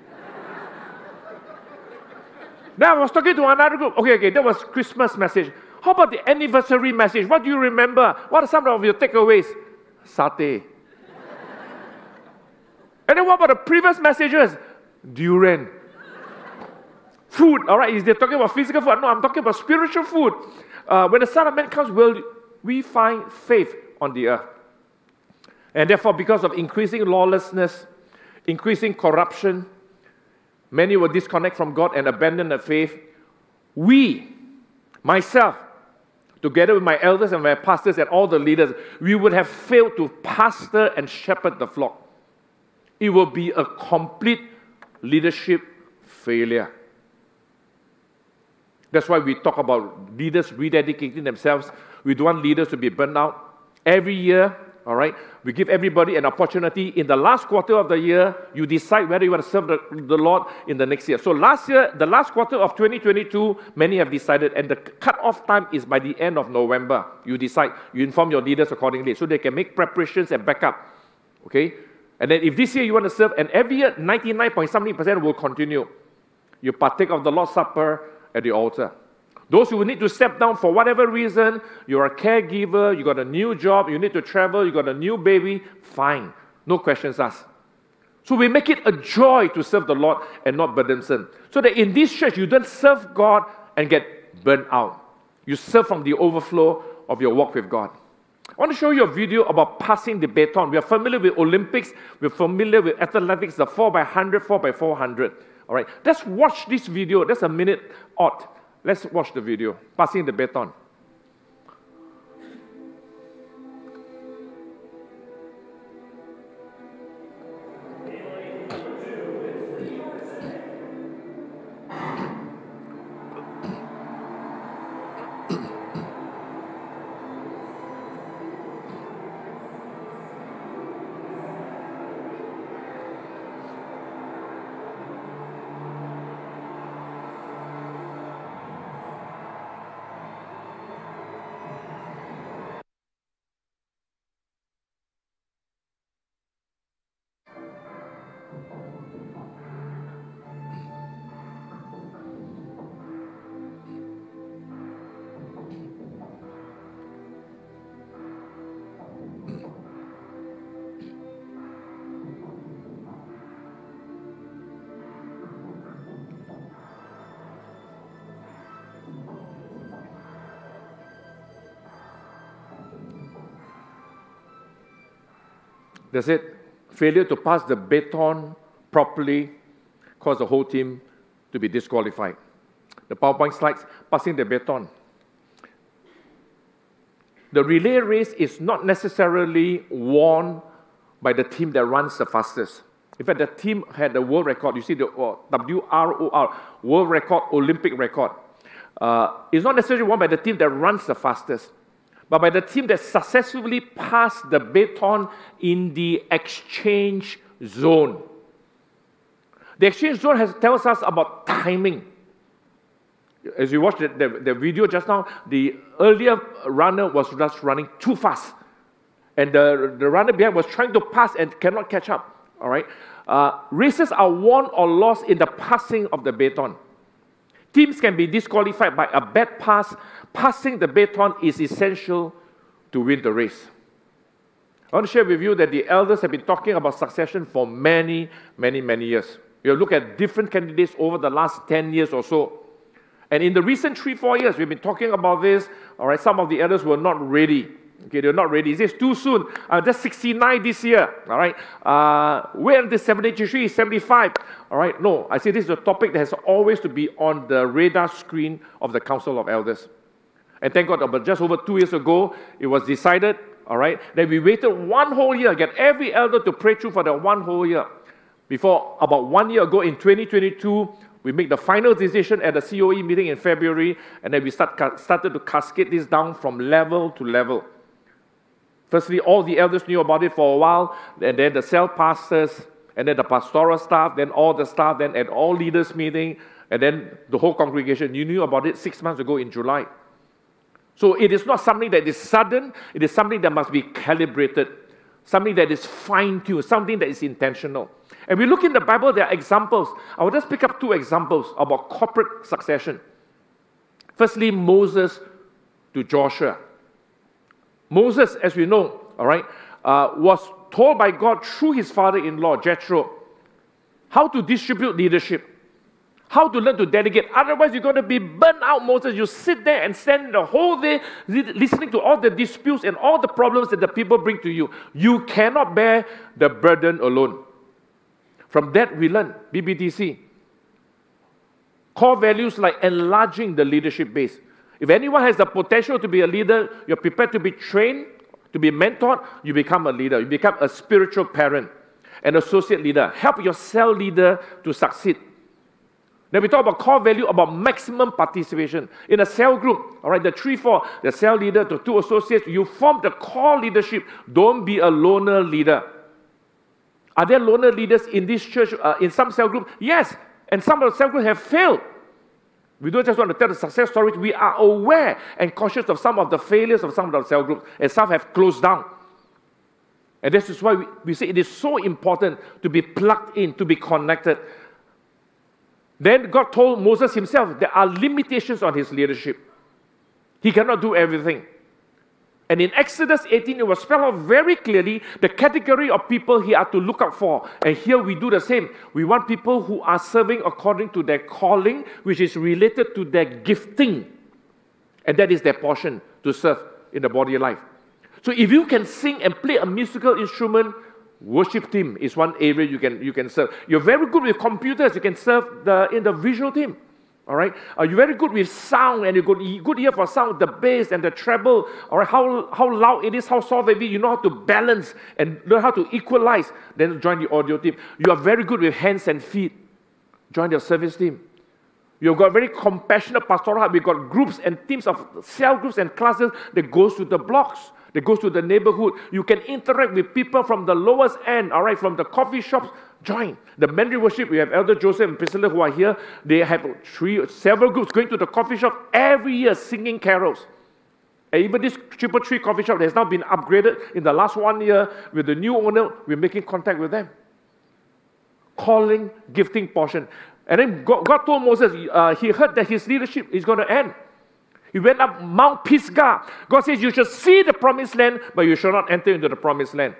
Then I was talking to another group. Okay, okay, that was Christmas message. How about the anniversary message? What do you remember? What are some of your takeaways? Satay. And then what about the previous messages? Durian. Food, all right? Is they talking about physical food? No, I'm talking about spiritual food. Uh, when the Son of Man comes, will we find faith on the earth? And therefore, because of increasing lawlessness, increasing corruption, many will disconnect from God and abandon the faith. We, myself, together with my elders and my pastors and all the leaders, we would have failed to pastor and shepherd the flock. It will be a complete leadership failure. That's why we talk about leaders rededicating themselves. We don't want leaders to be burned out. Every year, all right, we give everybody an opportunity. In the last quarter of the year, you decide whether you want to serve the, the Lord in the next year. So last year, the last quarter of twenty twenty-two, many have decided, and the cut-off time is by the end of November. You decide, you inform your leaders accordingly, so they can make preparations and backup. Okay? And then if this year you want to serve, and every year, ninety-nine point something percent will continue. You partake of the Lord's Supper at the altar. Those who need to step down for whatever reason, you're a caregiver, you got a new job, you need to travel, you got a new baby, fine. No questions asked. So we make it a joy to serve the Lord and not burdensome. So that in this church, you don't serve God and get burnt out. You serve from the overflow of your walk with God. I want to show you a video about passing the baton. We are familiar with Olympics, we're familiar with athletics, the four by one hundred, four by four hundred. All right, let's watch this video. That's a minute odd. Let's watch the video. Passing the baton. That's it. Failure to pass the baton properly caused the whole team to be disqualified. The PowerPoint slides, passing the baton. The relay race is not necessarily won by the team that runs the fastest. In fact, the team had the world record. You see the uh, W R O R, world record, Olympic record. Uh, it's not necessarily won by the team that runs the fastest, but by the team that successfully passed the baton in the exchange zone. The exchange zone has, tells us about timing. As you watched the, the, the video just now, the earlier runner was just running too fast. And the, the runner behind was trying to pass and cannot catch up. All right? Uh, races are won or lost in the passing of the baton. Teams can be disqualified by a bad pass. Passing the baton is essential to win the race. I want to share with you that the elders have been talking about succession for many, many, many years. We have looked at different candidates over the last ten years or so. And in the recent three, four years, we've been talking about this. All right, some of the elders were not ready. Okay, they're not ready. It's too soon. Uh, just sixty-nine this year. All right. Uh, wait until seventy-three, seventy-five. All right. No, I say this is a topic that has always to be on the radar screen of the Council of Elders. And thank God, but just over two years ago, it was decided. All right. Then we waited one whole year, get every elder to pray through for the one whole year. Before about one year ago in twenty twenty-two, we make the final decision at the C O E meeting in February, and then we start, started to cascade this down from level to level. Firstly, all the elders knew about it for a while, and then the cell pastors, and then the pastoral staff, then all the staff, then at all leaders meeting, and then the whole congregation. You knew about it six months ago in July. So it is not something that is sudden, it is something that must be calibrated, something that is fine-tuned, something that is intentional. And we look in the Bible, there are examples. I will just pick up two examples about corporate succession. Firstly, Moses to Joshua. Moses, as we know, all right, uh, was told by God through his father-in-law, Jethro, how to distribute leadership, how to learn to delegate. Otherwise, you're going to be burnt out, Moses. You sit there and spend the whole day listening to all the disputes and all the problems that the people bring to you. You cannot bear the burden alone. From that, we learn, B B T C, Core values like enlarging the leadership base. If anyone has the potential to be a leader, you're prepared to be trained, to be mentored, you become a leader. You become a spiritual parent, an associate leader. Help your cell leader to succeed. Then we talk about core value, about maximum participation. In a cell group, all right, the three, four, the cell leader, the two associates, you form the core leadership. Don't be a loner leader. Are there loner leaders in this church, uh, in some cell group? Yes, and some of the cell groups have failed. We don't just want to tell the success stories. We are aware and conscious of some of the failures of some of the cell groups, and some have closed down. And this is why we, we say it is so important to be plugged in, to be connected. Then God told Moses himself there are limitations on his leadership. He cannot do everything. And in Exodus eighteen, it was spelled out very clearly the category of people he had to look out for. And here we do the same. We want people who are serving according to their calling, which is related to their gifting. And that is their portion to serve in the body life. So if you can sing and play a musical instrument, worship team is one area you can, you can serve. You're very good with computers, you can serve the, in the visual team. All right? Are you very good with sound and you're good, good ear for sound, the bass and the treble, all right? How, how loud it is, how soft it is, you know how to balance and learn how to equalize, then join the audio team. You are very good with hands and feet, join the service team. You've got very compassionate pastoral heart. We've got groups and teams of cell groups and classes that goes to the blocks, that goes to the neighborhood. You can interact with people from the lowest end, all right, from the coffee shops. Join. The Mandarin worship, we have Elder Joseph and Priscilla who are here. They have three, several groups going to the coffee shop every year singing carols. And even this Triple Tree coffee shop has now been upgraded in the last one year with the new owner. We're making contact with them. Calling, gifting portion. And then God, God told Moses, uh, he heard that his leadership is going to end. He went up Mount Pisgah. God says, you shall see the promised land, but you shall not enter into the promised land.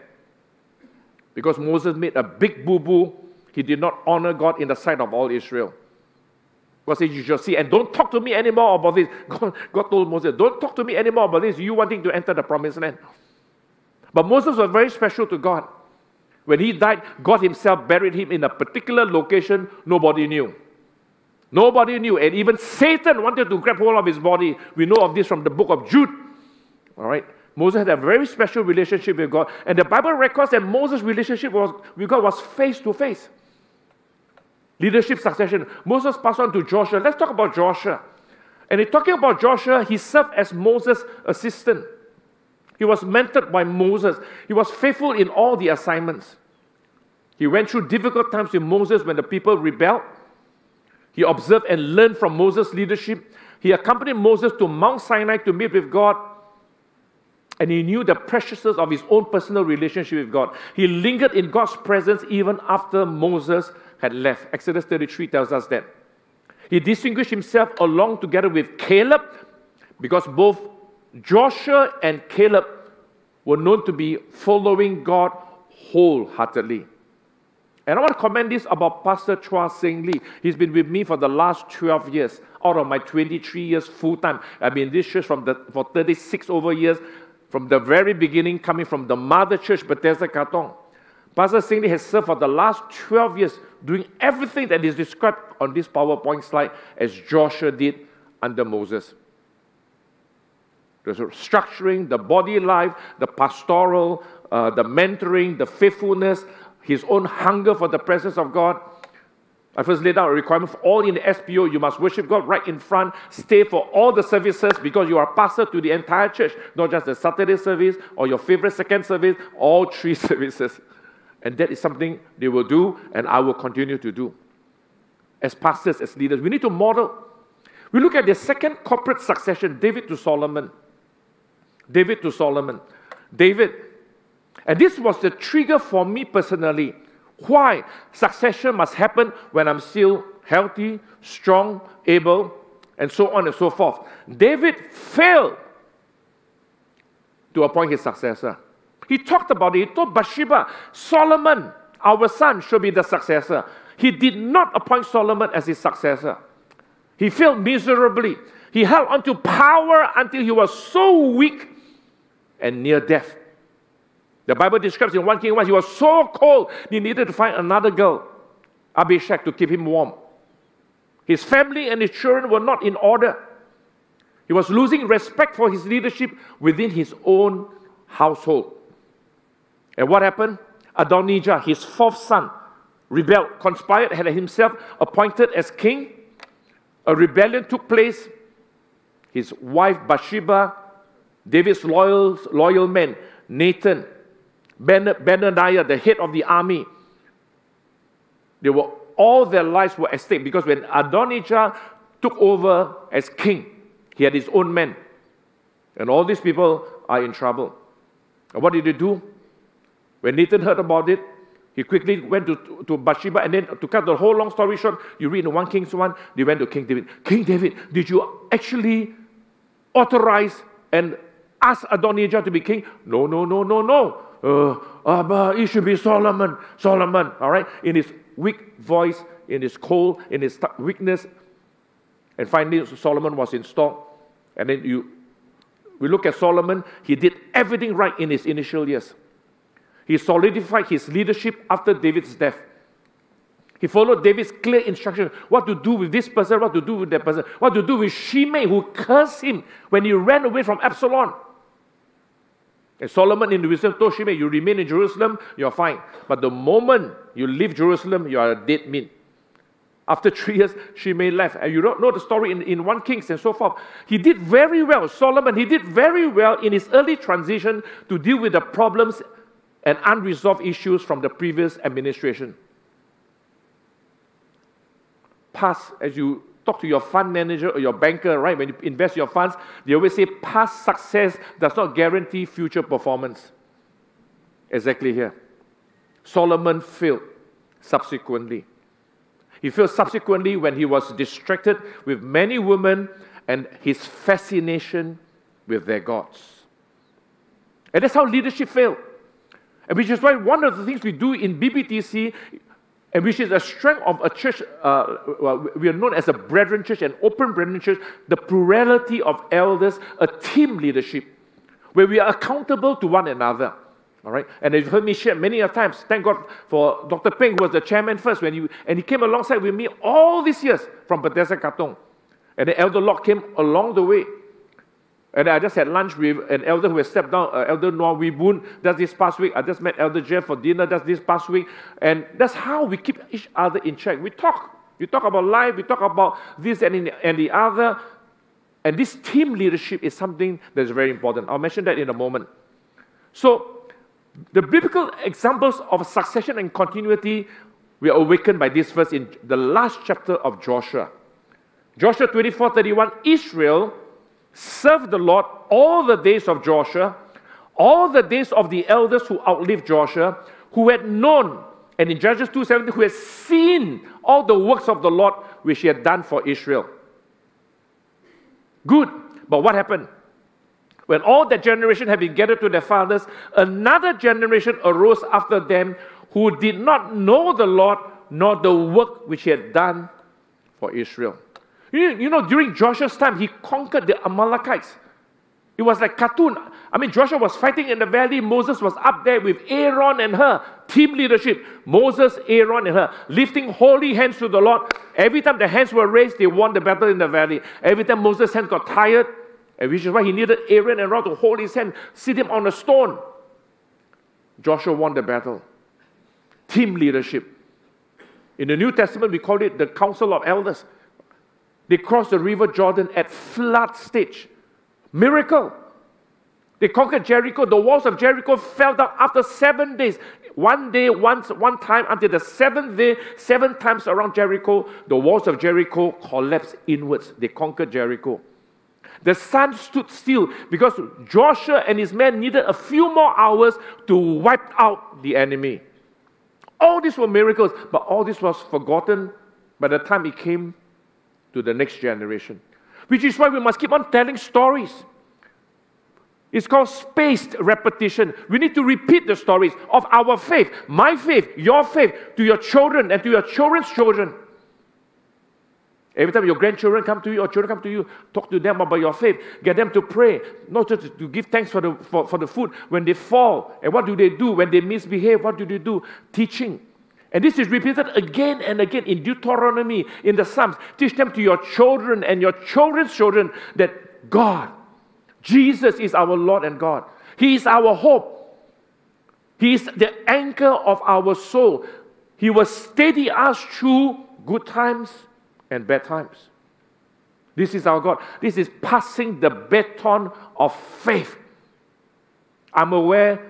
Because Moses made a big boo-boo, he did not honor God in the sight of all Israel. God says, you shall see, and don't talk to me anymore about this. God, God told Moses, don't talk to me anymore about this, you wanting to enter the promised land. But Moses was very special to God. When he died, God himself buried him in a particular location nobody knew. Nobody knew, and even Satan wanted to grab hold of his body. We know of this from the book of Jude. All right? Moses had a very special relationship with God. And the Bible records that Moses' relationship was, with God was face-to-face. Leadership succession. Moses passed on to Joshua. Let's talk about Joshua. And in talking about Joshua, he served as Moses' assistant. He was mentored by Moses. He was faithful in all the assignments. He went through difficult times with Moses when the people rebelled. He observed and learned from Moses' leadership. He accompanied Moses to Mount Sinai to meet with God. And he knew the preciousness of his own personal relationship with God. He lingered in God's presence even after Moses had left. Exodus thirty-three tells us that. He distinguished himself along together with Caleb because both Joshua and Caleb were known to be following God wholeheartedly. And I want to comment this about Pastor Chua Seng Lee. He's been with me for the last twelve years. Out of my twenty-three years full-time. I've been in this church from the, for thirty-six over years. From the very beginning, coming from the mother church, Bethesda Katong. Pastor Seng Lee has served for the last twelve years, doing everything that is described on this PowerPoint slide as Joshua did under Moses. The structuring, the body life, the pastoral, uh, the mentoring, the faithfulness, his own hunger for the presence of God. I first laid out a requirement for all in the S P O. You must worship God right in front. Stay for all the services because you are pastor to the entire church, not just the Saturday service or your favorite second service, all three services. And that is something they will do and I will continue to do. As pastors, as leaders, we need to model. We look at the second corporate succession, David to Solomon. David to Solomon. David. And this was the trigger for me personally. Why? Succession must happen when I'm still healthy, strong, able, and so on and so forth. David failed to appoint his successor. He talked about it. He told Bathsheba, Solomon, our son, should be the successor. He did not appoint Solomon as his successor. He failed miserably. He held on to power until he was so weak and near death. The Bible describes in First Kings one, he was so cold, he needed to find another girl, Abishag, to keep him warm. His family and his children were not in order. He was losing respect for his leadership within his own household. And what happened? Adonijah, his fourth son, rebelled, conspired, had himself appointed as king. A rebellion took place. His wife Bathsheba, David's loyal, loyal men, Nathan, Ben, Benadiah, the head of the army, they were, all their lives were at stake because when Adonijah took over as king, he had his own men. And all these people are in trouble. And what did they do? When Nathan heard about it, he quickly went to, to Bathsheba, and then to cut the whole long story short, you read in one Kings one, they went to King David. King David, did you actually authorize and ask Adonijah to be king? No, no, no, no, no. Uh, uh, but it should be Solomon. Solomon, all right? In his weak voice, in his cold, in his weakness. And finally, Solomon was installed. And then you, we look at Solomon, he did everything right in his initial years. He solidified his leadership after David's death. He followed David's clear instructions, what to do with this person, what to do with that person, what to do with Shimei, who cursed him when he ran away from Absalom. And Solomon in the wisdom told Shimei, you remain in Jerusalem, you're fine. But the moment you leave Jerusalem, you are a dead meat. After three years, Shimei left. And you don't know the story in, in First Kings and so forth. He did very well, Solomon, he did very well in his early transition to deal with the problems and unresolved issues from the previous administration. Past, as you talk to your fund manager or your banker, right, when you invest your funds, they always say past success does not guarantee future performance. Exactly here. Solomon failed subsequently. He failed subsequently when he was distracted with many women and his fascination with their gods. And that's how leadership failed. And which is why one of the things we do in B B T C, and which is a strength of a church, uh, well, we are known as a brethren church, an open brethren church, the plurality of elders, a team leadership, where we are accountable to one another. All right? And you've heard me share many a times, thank God for Doctor Peng, who was the chairman first, when you, and he came alongside with me all these years from Bethesda Katong. And the Elder Locke came along the way. And I just had lunch with an elder who has stepped down, uh, Elder Noah Wee-Boon, that's this past week. I just met Elder Jeff for dinner, that's this past week. And that's how we keep each other in check. We talk. We talk about life, we talk about this and, in, and the other. And this team leadership is something that's very important. I'll mention that in a moment. So, the biblical examples of succession and continuity, we are awakened by this verse in the last chapter of Joshua. Joshua twenty-four thirty-one, Israel served the Lord all the days of Joshua, all the days of the elders who outlived Joshua, who had known, and in Judges two seventeen, who had seen all the works of the Lord which he had done for Israel. Good. But what happened? When all that generation had been gathered to their fathers, another generation arose after them who did not know the Lord, nor the work which he had done for Israel. You, you know, during Joshua's time, he conquered the Amalekites. It was like cartoon. I mean, Joshua was fighting in the valley. Moses was up there with Aaron and her. Team leadership. Moses, Aaron, and her. Lifting holy hands to the Lord. Every time the hands were raised, they won the battle in the valley. Every time Moses' hand got tired, and which is why he needed Aaron and Aaron to hold his hand, sit him on a stone. Joshua won the battle. Team leadership. In the New Testament, we call it the Council of Elders. They crossed the river Jordan at flood stage. Miracle. They conquered Jericho. The walls of Jericho fell down after seven days. One day, once, one time, until the seventh day, seven times around Jericho, the walls of Jericho collapsed inwards. They conquered Jericho. The sun stood still because Joshua and his men needed a few more hours to wipe out the enemy. All these were miracles, but all this was forgotten by the time it came to the next generation. Which is why we must keep on telling stories. It's called spaced repetition. We need to repeat the stories of our faith, my faith, your faith, to your children and to your children's children. Every time your grandchildren come to you or children come to you, talk to them about your faith. Get them to pray, not just to give thanks for the, for, for the food. When they fall, and what do they do? When they misbehave, what do they do? Teaching. And this is repeated again and again in Deuteronomy, in the Psalms. Teach them to your children and your children's children that God, Jesus is our Lord and God. He is our hope. He is the anchor of our soul. He will steady us through good times and bad times. This is our God. This is passing the baton of faith. I'm aware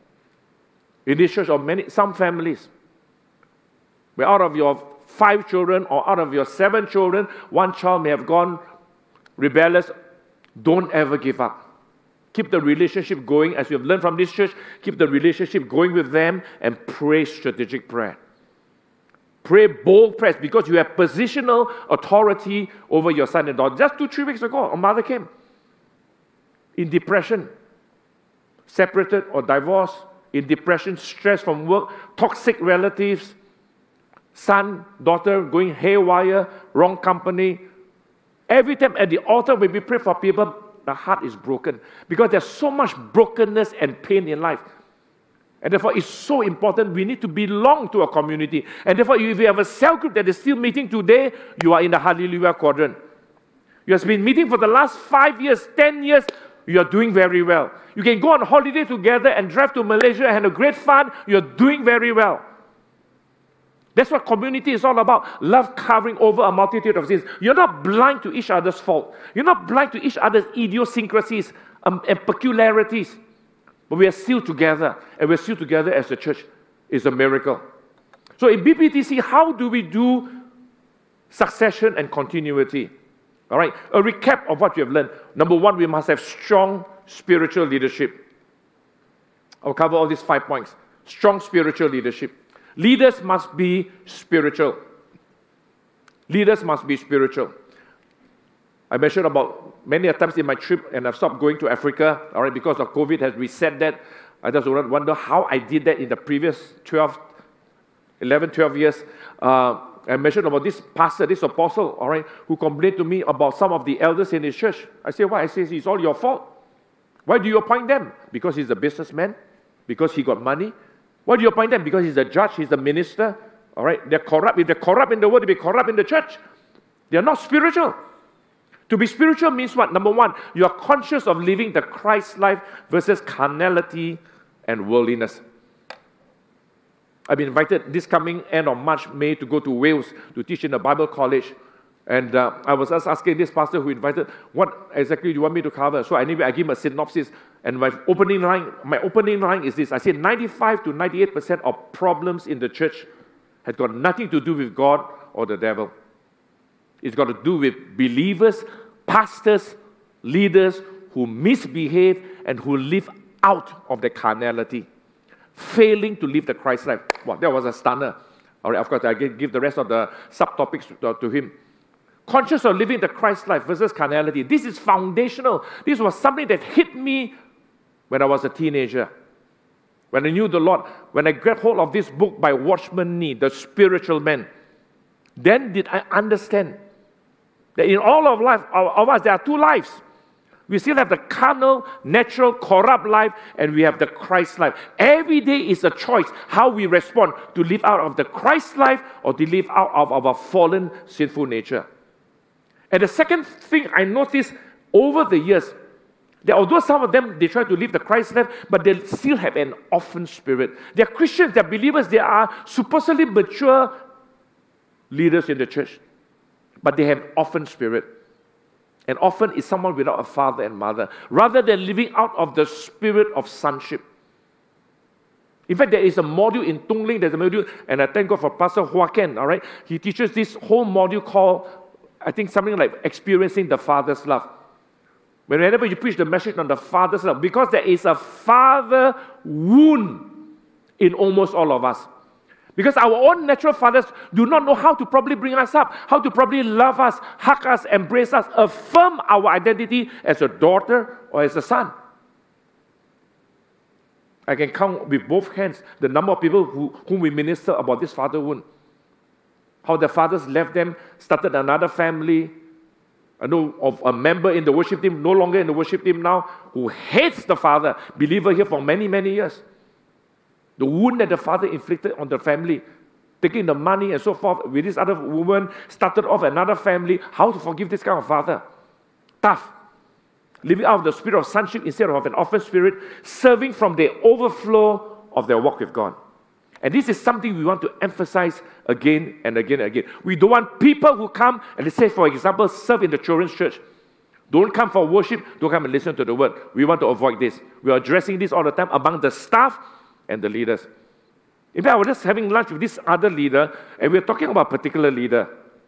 in this church of many, some families, where out of your five children or out of your seven children, one child may have gone rebellious. Don't ever give up. Keep the relationship going. As we have learned from this church, keep the relationship going with them and pray strategic prayer. Pray bold prayers because you have positional authority over your son and daughter. Just two, three weeks ago, a mother came in depression, separated or divorced, in depression, stress from work, toxic relatives, son, daughter going haywire, wrong company. Every time at the altar when we pray for people, the heart is broken because there's so much brokenness and pain in life. And therefore, it's so important. We need to belong to a community. And therefore, if you have a cell group that is still meeting today, you are in the Hallelujah quadrant. You have been meeting for the last five years, ten years, you are doing very well. You can go on holiday together and drive to Malaysia and have a great fun. You are doing very well. That's what community is all about. Love covering over a multitude of sins. You're not blind to each other's fault. You're not blind to each other's idiosyncrasies um, and peculiarities. But we are still together. And we're still together as a church. It's a miracle. So in B B T C, how do we do succession and continuity? All right. A recap of what we have learned. Number one, we must have strong spiritual leadership. I'll cover all these five points. Strong spiritual leadership. Leaders must be spiritual. Leaders must be spiritual. I mentioned about many times in my trip, and I've stopped going to Africa, all right, because of COVID has reset that. I just wonder how I did that in the previous twelve, eleven, twelve years. Uh, I mentioned about this pastor, this apostle, all right, who complained to me about some of the elders in his church. I said, why? I said, it's all your fault. Why do you appoint them? Because he's a businessman? Because he got money? Why do you appoint them? Because he's a judge, he's a minister. All right, they're corrupt. If they're corrupt in the world, they'll be corrupt in the church. They're not spiritual. To be spiritual means what? Number one, you are conscious of living the Christ life versus carnality and worldliness. I've been invited this coming end of March, May to go to Wales to teach in a Bible college. And uh, I was just asking this pastor who invited, what exactly do you want me to cover? So anyway, I give him a synopsis. And my opening line, my opening line is this. I said ninety-five to ninety-eight percent of problems in the church has got nothing to do with God or the devil. It's got to do with believers, pastors, leaders who misbehave and who live out of the carnality, failing to live the Christ life. Wow, that was a stunner. All right, of course, I give the rest of the subtopics to, to him. Conscious of living the Christ life versus carnality. This is foundational. This was something that hit me when I was a teenager. When I knew the Lord, when I grabbed hold of this book by Watchman Nee, The Spiritual Man, then did I understand that in all of life, of us, there are two lives. We still have the carnal, natural, corrupt life, and we have the Christ life. Every day is a choice how we respond to live out of the Christ life or to live out of our fallen, sinful nature. And the second thing I noticed over the years, that although some of them, they try to live the Christ life, but they still have an orphan spirit. They're Christians, they're believers, they are supposedly mature leaders in the church, but they have orphan spirit. And orphan is someone without a father and mother, rather than living out of the spirit of sonship. In fact, there is a module in Tongling, there's a module, and I thank God for Pastor Hua Ken, all right? He teaches this whole module called, I think, something like experiencing the Father's love. Whenever you preach the message on the Father's love, because there is a father wound in almost all of us. Because our own natural fathers do not know how to properly bring us up, how to properly love us, hug us, embrace us, affirm our identity as a daughter or as a son. I can count with both hands the number of people who, whom we minister about this father wound. How the fathers left them, started another family. I know of a member in the worship team, no longer in the worship team now, who hates the father, believer here for many, many years. The wound that the father inflicted on the family taking the money and so forth with this other woman, started off another family. How to forgive this kind of father? Tough. Living out of the spirit of sonship instead of an orphan spirit, serving from the overflow of their walk with God. And this is something we want to emphasize again and again and again. We don't want people who come and let's say, for example, serve in the children's church. Don't come for worship, don't come and listen to the word. We want to avoid this. We are addressing this all the time among the staff and the leaders. In fact, I was just having lunch with this other leader, and we were talking about a particular leader.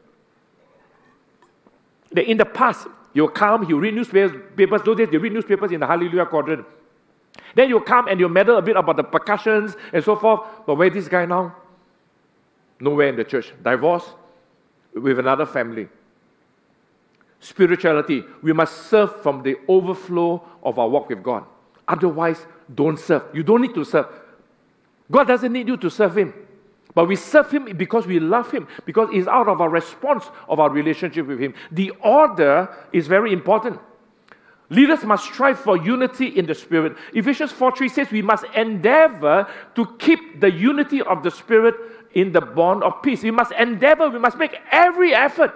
That in the past, you'll come, you read newspapers, those days you read newspapers in the Hallelujah quadrant. Then you'll come and you'll meddle a bit about the percussions and so forth. But where's this guy now? Nowhere in the church. Divorced with another family. Spirituality. We must serve from the overflow of our walk with God. Otherwise, don't serve. You don't need to serve. God doesn't need you to serve Him. But we serve Him because we love Him. Because it's out of our response of our relationship with Him. The order is very important. Leaders must strive for unity in the Spirit. Ephesians four three says we must endeavor to keep the unity of the Spirit in the bond of peace. We must endeavor, we must make every effort.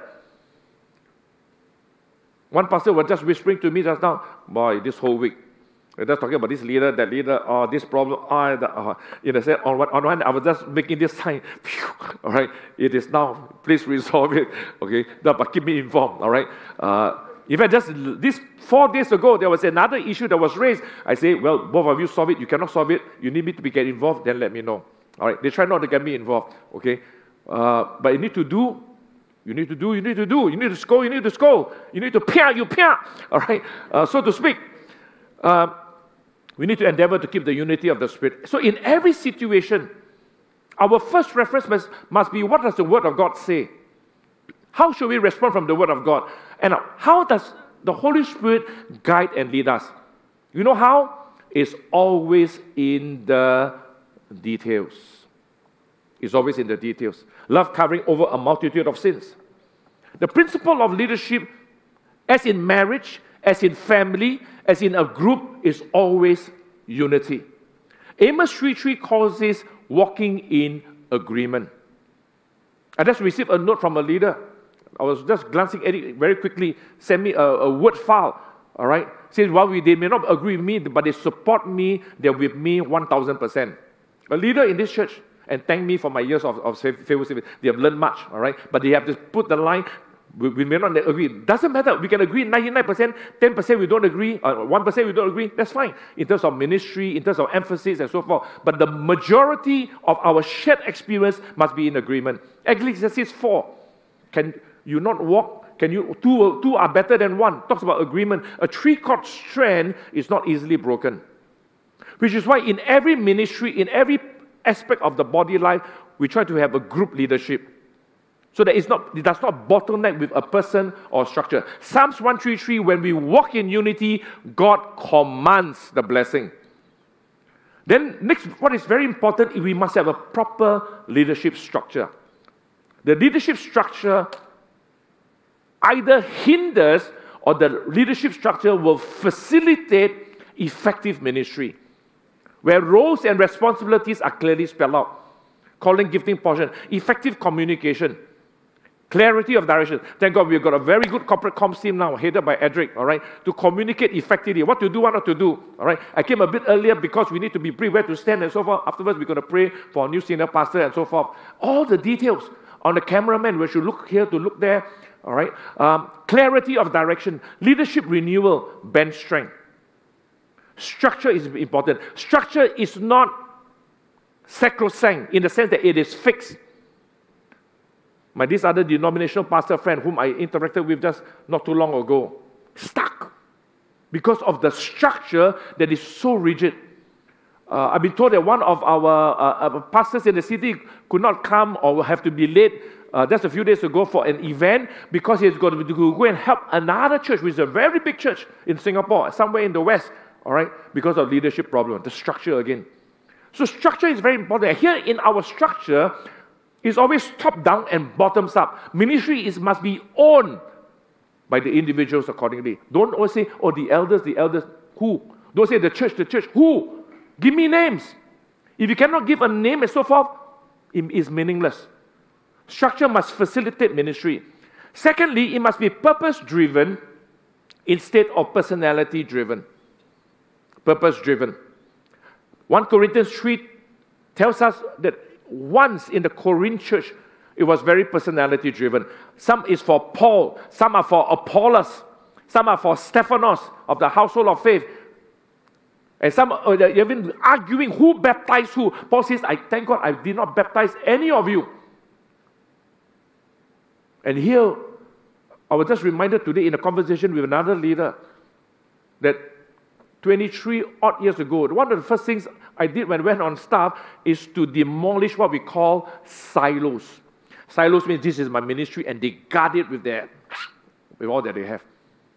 One pastor was just whispering to me just now, boy, this whole week, we're just talking about this leader, that leader, oh, this problem, oh, the, oh. You know, said, on one, on one, I was just making this sign, all right, it is now, please resolve it, okay, no, but keep me informed, all right. Uh, in fact, just this four days ago, there was another issue that was raised. I say, well, both of you solve it, you cannot solve it, you need me to be get involved, then let me know. All right, they try not to get me involved, okay. Uh, but you need to do, you need to do, you need to do, you need to scold, you need to scold, you need to pia, you pia, all right, uh, so to speak. Uh, we need to endeavor to keep the unity of the Spirit. So in every situation, our first reference must, must be, what does the Word of God say? How should we respond from the Word of God? And how does the Holy Spirit guide and lead us? You know how? It's always in the details. It's always in the details. Love covering over a multitude of sins. The principle of leadership, as in marriage, as in family, as in a group, is always unity. Amos three three calls this walking in agreement. I just received a note from a leader. I was just glancing at it very quickly. Send me a, a word file. All right. Says, well, we, they may not agree with me, but they support me. They're with me one thousand percent. A leader in this church, and thank me for my years of, of fellowship. They have learned much. All right. But they have to put the line. We, we may not agree. Doesn't matter. We can agree ninety-nine percent, ten percent we don't agree, uh, one percent we don't agree. That's fine. In terms of ministry, in terms of emphasis and so forth. But the majority of our shared experience must be in agreement. Ecclesiastes four. Can you not walk? Can you, two, two are better than one. Talks about agreement. A three-chord strand is not easily broken. Which is why in every ministry, in every aspect of the body life, we try to have a group leadership. So that it's not, it does not bottleneck with a person or structure. Psalms one thirty-three, when we walk in unity, God commands the blessing. Then next, what is very important is we must have a proper leadership structure. The leadership structure either hinders or the leadership structure will facilitate effective ministry, where roles and responsibilities are clearly spelled out. Calling, gifting, portion, effective communication. Clarity of direction. Thank God we've got a very good corporate comms team now, headed by Edric, all right, to communicate effectively. What to do, what not to do, all right. I came a bit earlier because we need to be briefed where to stand and so forth. Afterwards, we're going to pray for our new senior pastor and so forth. All the details. On the cameraman, we should look here to look there, all right. Um, clarity of direction. Leadership renewal, bench strength. Structure is important. Structure is not sacrosanct in the sense that it is fixed. My this other denominational pastor friend whom I interacted with just not too long ago, stuck because of the structure that is so rigid. Uh, I've been told that one of our uh, uh, pastors in the city could not come or will have to be late uh, just a few days ago for an event because he's got to go and help another church, which is a very big church in Singapore, somewhere in the west, all right, because of leadership problem, the structure again. So structure is very important. Here in our structure, it's always top-down and bottoms up. Ministry is must be owned by the individuals accordingly. Don't always say, oh, the elders, the elders, who? Don't say the church, the church, who? Give me names. If you cannot give a name and so forth, is meaningless. Structure must facilitate ministry. Secondly, it must be purpose-driven instead of personality-driven. Purpose-driven. First Corinthians three tells us that once in the Corinth church, it was very personality-driven. Some is for Paul, some are for Apollos, some are for Stephanos of the household of faith. And some are even arguing who baptized who. Paul says, I thank God I did not baptize any of you. And here, I was just reminded today in a conversation with another leader that twenty-three odd years ago, one of the first things I did when I went on staff is to demolish what we call silos. Silos means this is my ministry, and they guard it with their, with all that they have.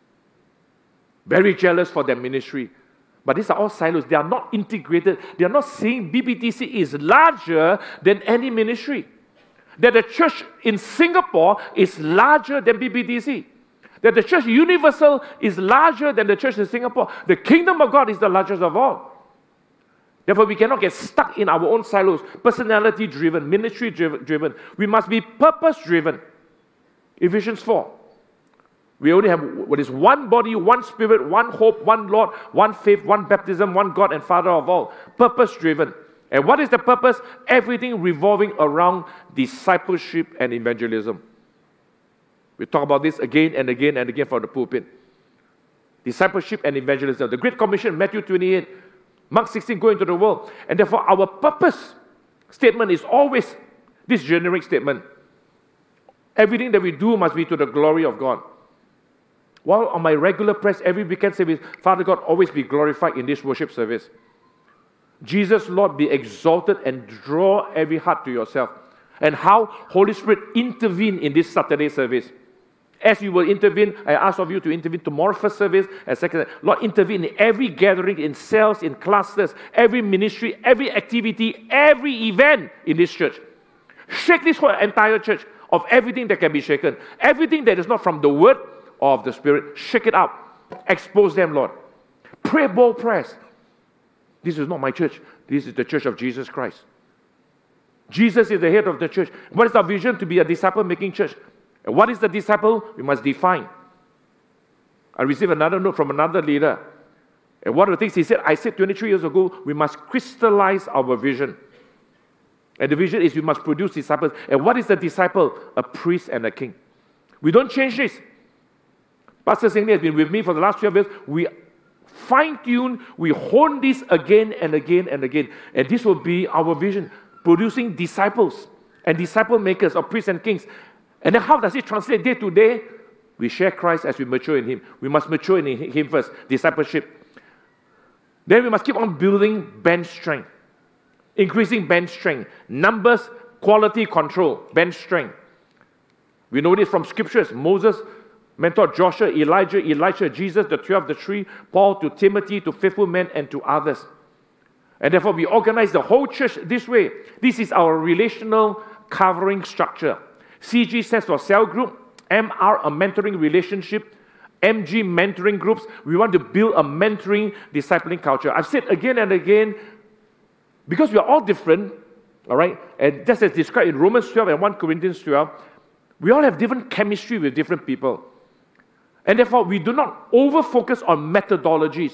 Very jealous for their ministry. But these are all silos. They are not integrated. They are not saying B B T C is larger than any ministry. That the church in Singapore is larger than B B T C. That the church universal is larger than the church in Singapore. The kingdom of God is the largest of all. Therefore, we cannot get stuck in our own silos, personality-driven, ministry-driven. We must be purpose-driven. Ephesians four. We only have what is one body, one spirit, one hope, one Lord, one faith, one baptism, one God and Father of all. Purpose-driven. And what is the purpose? Everything revolving around discipleship and evangelism. We talk about this again and again and again from the pulpit. Discipleship and evangelism. The Great Commission, Matthew twenty-eight, Mark sixteen, go into the world. And therefore, our purpose statement is always this generic statement. Everything that we do must be to the glory of God. While on my regular press every weekend service, Father God, always be glorified in this worship service. Jesus, Lord, be exalted and draw every heart to yourself. And how Holy Spirit intervene in this Saturday service. As you will intervene, I ask of you to intervene tomorrow first service and second. Lord, intervene in every gathering, in cells, in clusters, every ministry, every activity, every event in this church. Shake this whole entire church of everything that can be shaken. Everything that is not from the word or of the Spirit, shake it up. Expose them, Lord. Pray bold prayers. This is not my church. This is the church of Jesus Christ. Jesus is the head of the church. What is our vision? To be a disciple-making church. And what is the disciple? We must define. I received another note from another leader. And one of the things he said, I said twenty-three years ago, we must crystallize our vision. And the vision is we must produce disciples. And what is the disciple? A priest and a king. We don't change this. Pastor Singh has been with me for the last twelve years. We fine-tune, we hone this again and again and again. And this will be our vision, producing disciples and disciple makers of priests and kings. And then how does it translate day to day? We share Christ as we mature in Him. We must mature in Him first, discipleship. Then we must keep on building bench strength, increasing bench strength, numbers, quality control, bench strength. We know this from scriptures. Moses mentored Joshua, Elijah, Elisha, Jesus, the twelve, the three, Paul to Timothy, to faithful men, and to others. And therefore, we organize the whole church this way. This is our relational covering structure. C G stands for cell group, M R, a mentoring relationship, M G, mentoring groups. We want to build a mentoring, discipling culture. I've said again and again, because we are all different, all right, and just as described in Romans twelve and First Corinthians twelve, we all have different chemistry with different people. And therefore, we do not over-focus on methodologies.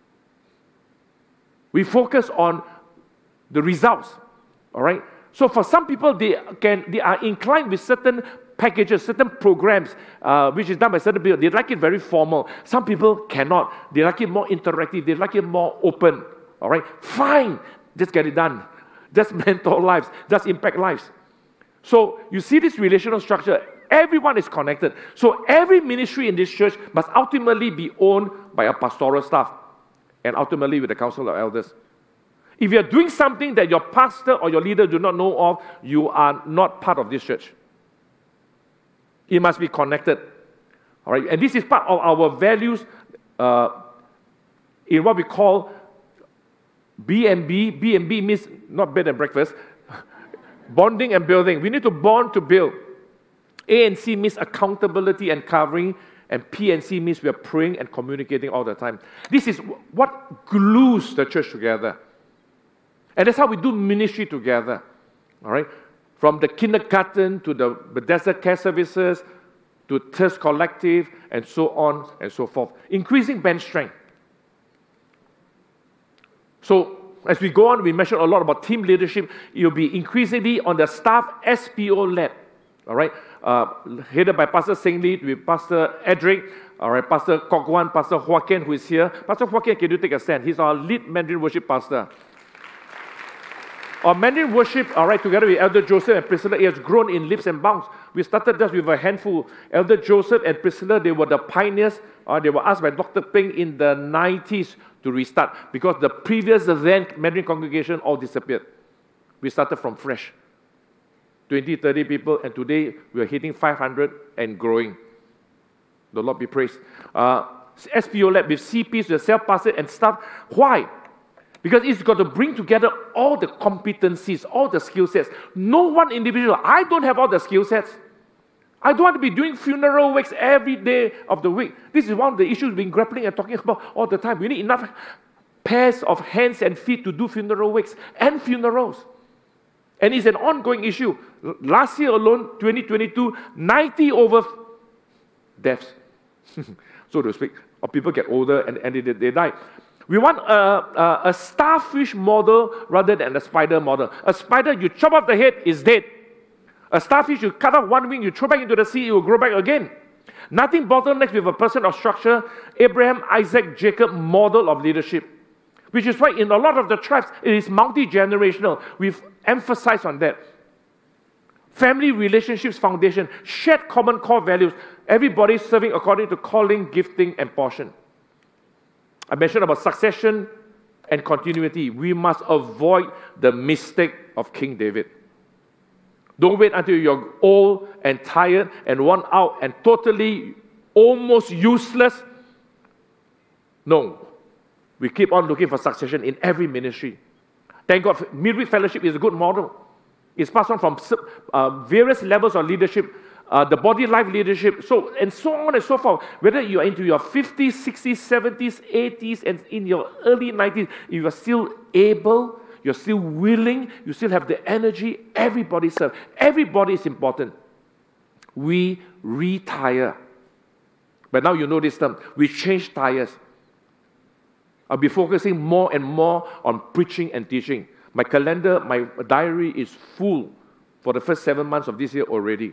We focus on the results, all right? So for some people, they can they are inclined with certain packages, certain programs, uh, which is done by certain people. They like it very formal. Some people cannot. They like it more interactive. They like it more open, all right? Fine, just get it done. Just mentor lives. Just impact lives. So you see this relational structure. Everyone is connected. So every ministry in this church must ultimately be owned by a pastoral staff and ultimately with the council of elders. If you're doing something that your pastor or your leader do not know of, you are not part of this church. It must be connected. All right? And this is part of our values uh, in what we call B and B. B and B means not bed and breakfast. Bonding and building. We need to bond to build. A and C means accountability and covering, and P and C means we are praying and communicating all the time. This is what glues the church together. And that's how we do ministry together. all right? From the kindergarten to the Bethesda Care Services, to Thirst Collective, and so on and so forth. Increasing bench strength. So, as we go on, we mentioned a lot about team leadership. You'll be increasingly on the staff S P O led, all right? Uh, headed by Pastor Seng Lee, with Pastor Edric, all right, Pastor Kok Wan, Pastor Hua Ken, who is here. Pastor Hua Ken, can you take a stand? He's our lead Mandarin worship pastor. Our Mandarin worship, all right, together with Elder Joseph and Priscilla, it has grown in leaps and bounds. We started just with a handful. Elder Joseph and Priscilla, they were the pioneers. Uh, they were asked by Doctor Peng in the nineties to restart because the previous then Mandarin congregation all disappeared. We started from fresh. twenty, thirty people, and today we are hitting five hundred and growing. The Lord be praised. Uh, S P O lab with C Ps, the self-pastor and staff. Why? Because it's got to bring together all the competencies, all the skill sets. No one individual. I don't have all the skill sets. I don't want to be doing funeral wakes every day of the week. This is one of the issues we've been grappling and talking about all the time. We need enough pairs of hands and feet to do funeral wakes and funerals. And it's an ongoing issue. Last year alone, twenty twenty-two, ninety over deaths, so to speak, or people get older and, and they, they die. We want a, a, a starfish model rather than a spider model. A spider, you chop off the head, is dead. A starfish, you cut off one wing, you throw back into the sea, it will grow back again. Nothing bottlenecks with a person of structure. Abraham, Isaac, Jacob model of leadership. Which is why in a lot of the tribes, it is multi-generational. We've emphasized on that. Family relationships foundation, shared common core values. Everybody serving according to calling, gifting, and portion. I mentioned about succession and continuity. We must avoid the mistake of King David. Don't wait until you're old and tired and worn out and totally almost useless. No. We keep on looking for succession in every ministry. Thank God, midweek fellowship is a good model. It's passed on from uh, various levels of leadership, uh, the body life leadership, so and so on and so forth. Whether you are into your fifties, sixties, seventies, eighties, and in your early nineties, if you are still able, you're still willing, you still have the energy, everybody serves. Everybody is important. We retire. But now you know this term. We change tires. I'll be focusing more and more on preaching and teaching. My calendar, my diary is full for the first seven months of this year already.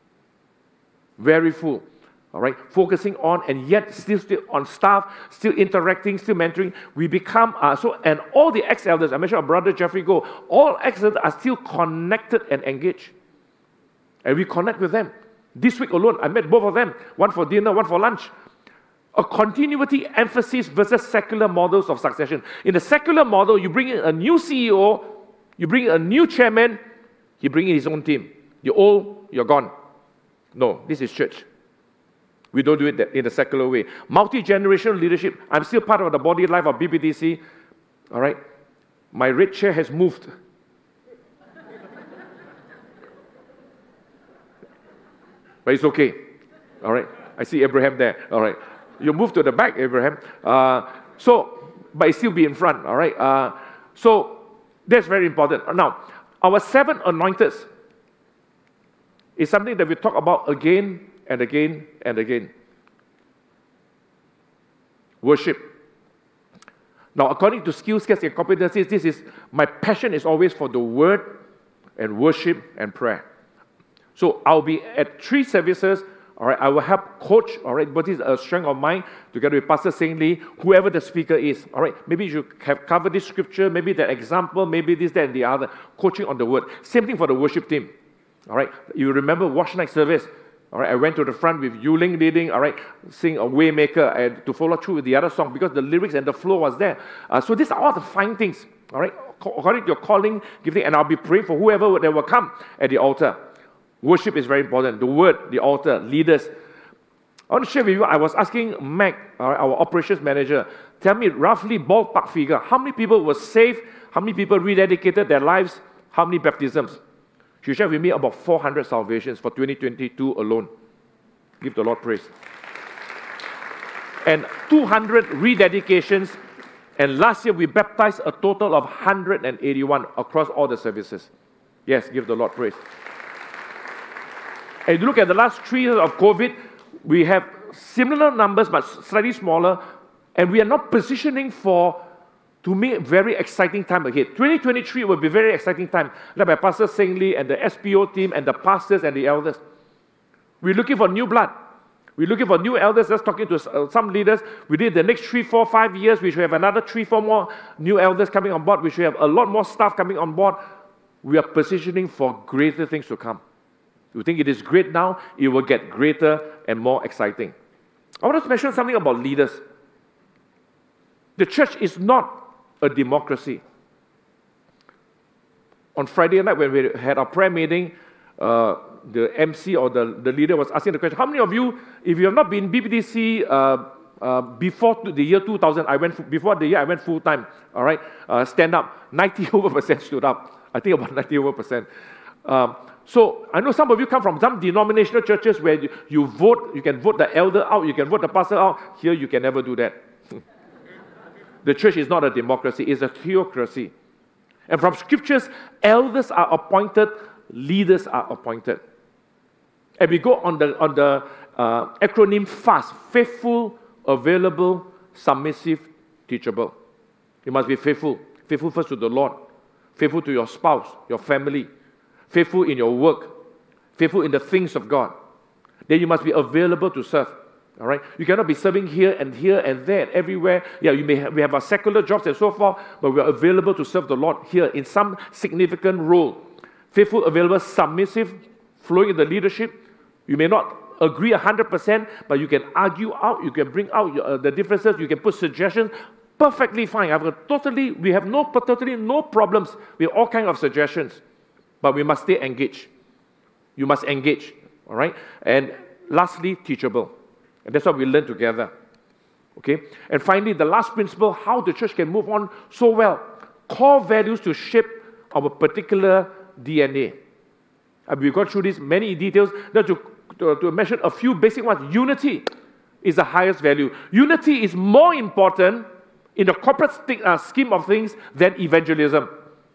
Very full. All right, focusing on and yet still, still on staff, still interacting, still mentoring. We become, uh, so, and all the ex-elders, I mentioned our brother Jeffrey Go, all ex-elders are still connected and engaged. And we connect with them. This week alone, I met both of them, one for dinner, one for lunch. A continuity emphasis versus secular models of succession. In the secular model, you bring in a new C E O, you bring in a new chairman, he brings in his own team. You're old, you're gone. No, this is church. We don't do it in a secular way. Multi-generational leadership. I'm still part of the body life of B B T C. All right? My red chair has moved. But it's okay. All right? I see Abraham there. All right. You move to the back, Abraham. Uh, so, but it still be in front. All right? Uh, so, that's very important. Now, our seven anointeds is something that we talk about again and again and again. Worship. Now, according to skill sets and competencies, this is my passion is always for the word and worship and prayer. So I'll be at three services. All right, I will help coach. All right, but this is a strength of mine together with Pastor Seng Lee, whoever the speaker is. All right, maybe you should have covered this scripture, maybe that example, maybe this, that, and the other. Coaching on the word. Same thing for the worship team. All right, you remember Wash Night service. All right, I went to the front with Yuling leading, all right, sing a Waymaker and to follow through with the other song because the lyrics and the flow was there. Uh, so these are all the fine things, all right, according to your calling, giving, and I'll be praying for whoever that will come at the altar. Worship is very important. The word, the altar, leaders. I want to share with you, I was asking Mac, all right, our operations manager, tell me roughly ballpark figure, how many people were saved, how many people rededicated their lives, how many baptisms? She shared with me about four hundred salvations for twenty twenty-two alone. Give the Lord praise. And two hundred rededications. And last year we baptized a total of one hundred eighty-one across all the services. Yes, give the Lord praise. And you look at the last three years of COVID, we have similar numbers but slightly smaller, and we are not positioning for, to me, a very exciting time ahead. twenty twenty-three will be a very exciting time, led by Pastor Seng Lee and the S P O team and the pastors and the elders. We're looking for new blood. We're looking for new elders. Just talking to uh, some leaders. We did the next three, four, five years. We should have another three, four more new elders coming on board. We should have a lot more staff coming on board. We are positioning for greater things to come. You think it is great now, it will get greater and more exciting. I want to mention something about leaders. The church is not a democracy. On Friday night when we had our prayer meeting, uh, the M C or the, the leader was asking the question, how many of you, if you have not been B B T C uh, uh, before the year two thousand, I went, before the year I went full time, all right, uh, stand up, ninety over percent stood up. I think about ninety over percent. Um, so I know some of you come from some denominational churches where you, you vote, you can vote the elder out, you can vote the pastor out. Here you can never do that. The church is not a democracy, it's a theocracy. And from scriptures, elders are appointed, leaders are appointed. And we go on the, on the uh, acronym FAST, faithful, available, submissive, teachable. You must be faithful. Faithful first to the Lord. Faithful to your spouse, your family. Faithful in your work. Faithful in the things of God. Then you must be available to serve. All right? You cannot be serving here and here and there and everywhere. Yeah, you may have, we have our secular jobs and so forth, but we are available to serve the Lord here in some significant role. Faithful, available, submissive, flowing in the leadership. You may not agree one hundred percent, but you can argue out, you can bring out your, uh, the differences, you can put suggestions. Perfectly fine. I've got totally, we have no, totally no problems with all kinds of suggestions, but we must stay engaged. You must engage, all right? And lastly, teachable. And that's what we learn together, okay? And finally, the last principle, how the church can move on so well. Core values to shape our particular D N A. And we've gone through this many details. Just to, to, to mention a few basic ones. Unity is the highest value. Unity is more important in the corporate st- uh, scheme of things than evangelism.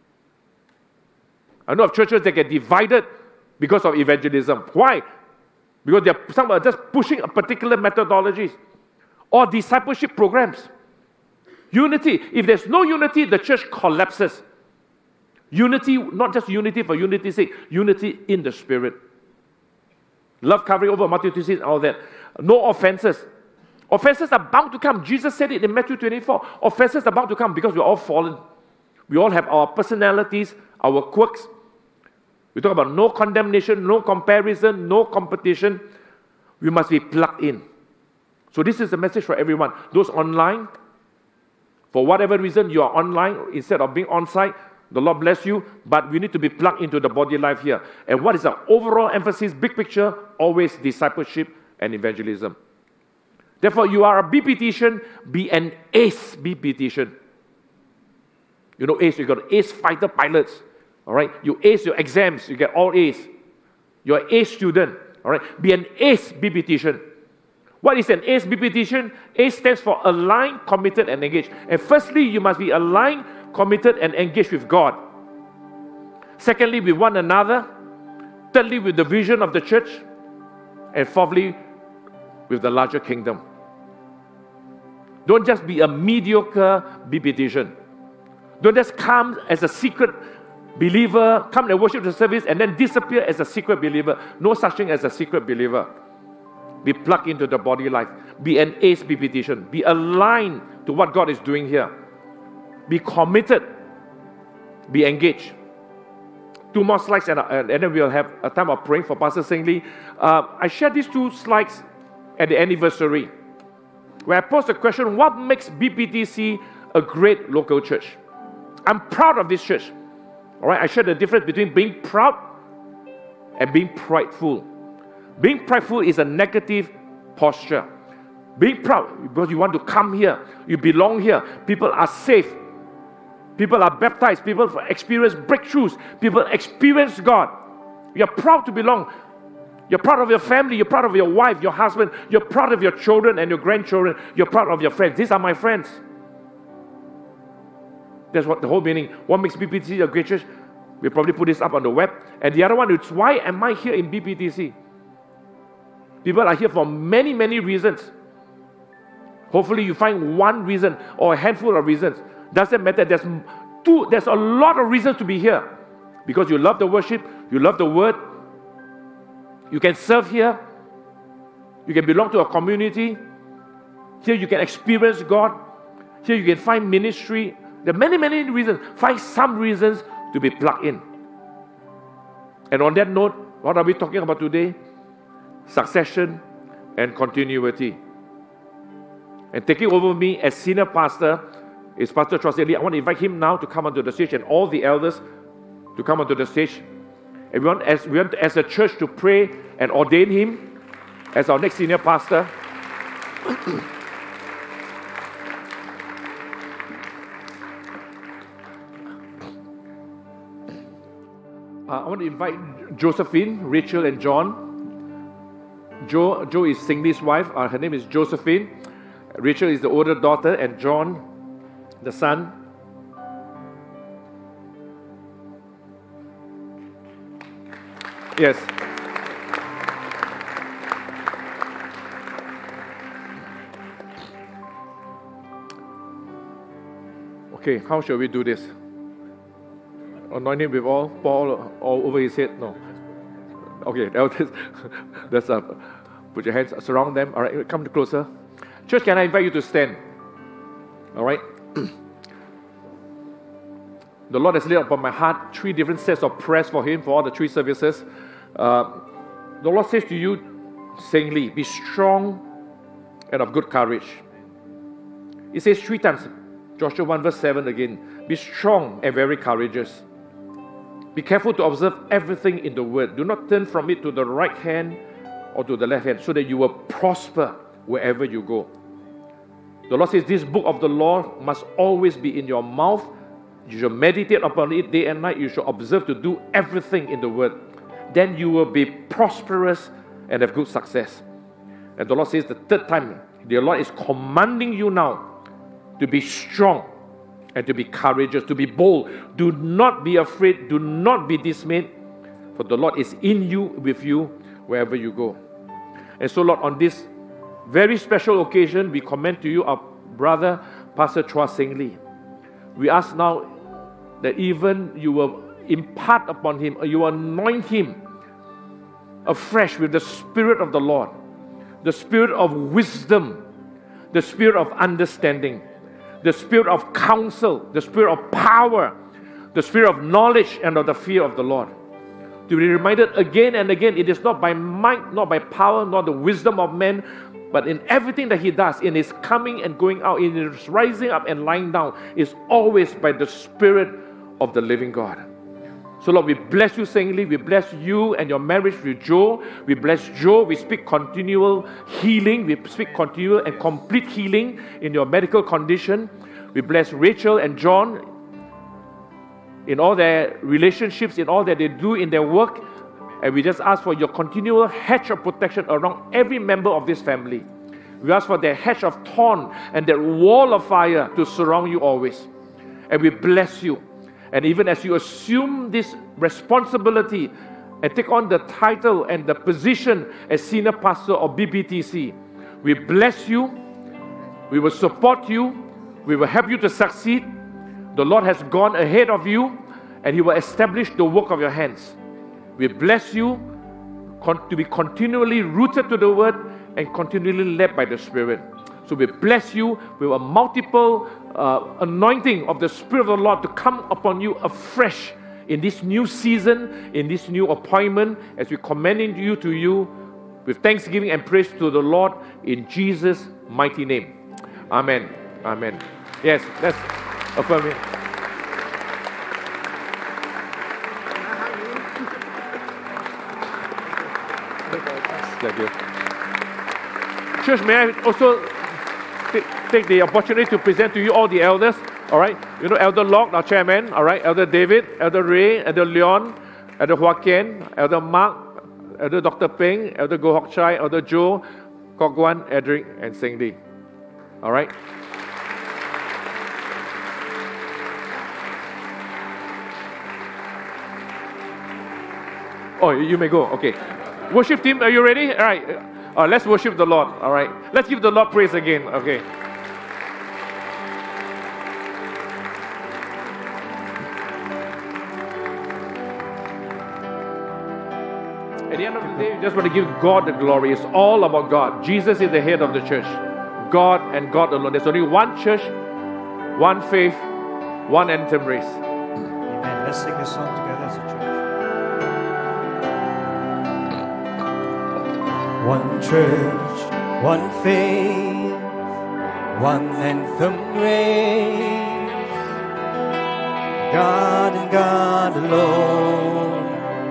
I know of churches that get divided because of evangelism. Why? Because they're, some are just pushing a particular methodologies or discipleship programs. Unity. If there's no unity, the church collapses. Unity, not just unity for unity's sake, unity in the Spirit. Love covering over multitude sins and all that. No offenses. Offenses are bound to come. Jesus said it in Matthew twenty-four. Offenses are bound to come because we're all fallen. We all have our personalities, our quirks. We talk about no condemnation, no comparison, no competition. We must be plugged in. So this is the message for everyone. Those online, for whatever reason you are online instead of being on-site, the Lord bless you, but we need to be plugged into the body life here. And what is the overall emphasis, big picture? Always discipleship and evangelism. Therefore, you are a B P T cian, be an ace B P T cian. You know ace, you got ace fighter pilots. All right, you ace your exams, you get all A's. You're an A student. All right, be an ace B P T cian. What is an ace B P T cian? A stands for aligned, committed, and engaged. And firstly, you must be aligned, committed, and engaged with God. Secondly, with one another. Thirdly, with the vision of the church. And fourthly, with the larger kingdom. Don't just be a mediocre B P T cian. Don't just come as a secret believer, come and worship the service, and then disappear as a secret believer. No such thing as a secret believer. Be plugged into the body life. Be an ace B P T cian. Be aligned to what God is doing here. Be committed. Be engaged. Two more slides, and, and then we'll have a time of praying for Pastor Seng Lee. Uh, I shared these two slides at the anniversary, where I posed the question, what makes B P T C a great local church? I'm proud of this church. All right, I shared the difference between being proud and being prideful. Being prideful is a negative posture. Being proud because you want to come here, you belong here, people are safe, people are baptized, people experience breakthroughs, people experience God. You're proud to belong. You're proud of your family, you're proud of your wife, your husband, you're proud of your children and your grandchildren, you're proud of your friends. These are my friends. That's what the whole meaning. What makes B B T C a great church? We'll probably put this up on the web. And the other one is, why am I here in B B T C? People are here for many, many reasons. Hopefully you find one reason or a handful of reasons. Doesn't matter. There's two, there's a lot of reasons to be here. Because you love the worship, you love the word, you can serve here, you can belong to a community, here you can experience God, here you can find ministry. There are many, many reasons. Find some reasons to be plugged in. And on that note, what are we talking about today? Succession and continuity. And taking over me as senior pastor is Pastor Chua Seng Lee. I want to invite him now to come onto the stage, and all the elders to come onto the stage. And we want, as, we want as a church to pray and ordain him as our next senior pastor. uh, I want to invite Josephine, Rachel, and John. Jo, Jo is Seng Lee's wife. Uh, her name is Josephine. Rachel is the older daughter, and John, the son. Yes. Okay, how shall we do this? Anoint him with oil, pour all, all over his head? No. Okay, that's, that's uh, put your hands, surround them. All right, come closer. Church, can I invite you to stand? All right. The Lord has laid upon my heart three different sets of prayers for him for all the three services. Uh, the Lord says to you, Seng Lee, be strong and of good courage. He says three times, Joshua one verse seven again, be strong and very courageous. Be careful to observe everything in the word. Do not turn from it to the right hand or to the left hand, so that you will prosper wherever you go. The Lord says this book of the law must always be in your mouth. You should meditate upon it day and night. You should observe to do everything in the word. Then you will be prosperous and have good success. And the Lord says the third time, the Lord is commanding you now to be strong and to be courageous, to be bold. Do not be afraid. Do not be dismayed. For the Lord is in you, with you, wherever you go. And so, Lord, on this very special occasion, we commend to you our brother, Pastor Chua Seng Lee. We ask now that even you will impart upon him, or you anoint him afresh with the Spirit of the Lord, the Spirit of wisdom, the Spirit of understanding, the Spirit of counsel, the Spirit of power, the Spirit of knowledge and of the fear of the Lord. To be reminded again and again, it is not by might, not by power, not the wisdom of men, but in everything that he does, in his coming and going out, in his rising up and lying down, is always by the Spirit of the living God. So Lord, we bless you, Seng Lee. We bless you and your marriage with Joe. We bless Joe. We speak continual healing. We speak continual and complete healing in your medical condition. We bless Rachel and John in all their relationships, in all that they do in their work. And we just ask for your continual hedge of protection around every member of this family. We ask for their hedge of thorn and their wall of fire to surround you always. And we bless you. And even as you assume this responsibility and take on the title and the position as senior pastor of B B T C, we bless you. We will support you. We will help you to succeed. The Lord has gone ahead of you, and He will establish the work of your hands. We bless you to be continually rooted to the Word and continually led by the Spirit. So we bless you with a multiple uh, anointing of the Spirit of the Lord to come upon you afresh in this new season, in this new appointment, as we commend you to you with thanksgiving and praise to the Lord in Jesus' mighty name. Amen. Amen. Yes, let's affirm it. Thank you. Church, may I also take, take the opportunity to present to you all the elders, all right? You know, Elder Locke, our chairman, all right? Elder David, Elder Ray, Elder Leon, Elder Hua Ken, Elder Mark, Elder Doctor Peng, Elder Goh Hock Chai, Elder Joe, Kok Guan, Edric, and Seng Lee. All right? Oh, you may go. Okay. Worship team, are you ready? All right. Uh, let's worship the Lord. All right. Let's give the Lord praise again. Okay. At the end of the day, we just want to give God the glory. It's all about God. Jesus is the head of the church. God and God alone. There's only one church, one faith, one anthem race. Amen. Let's sing this song together as a church. One church, one faith, one anthem race. God and God alone.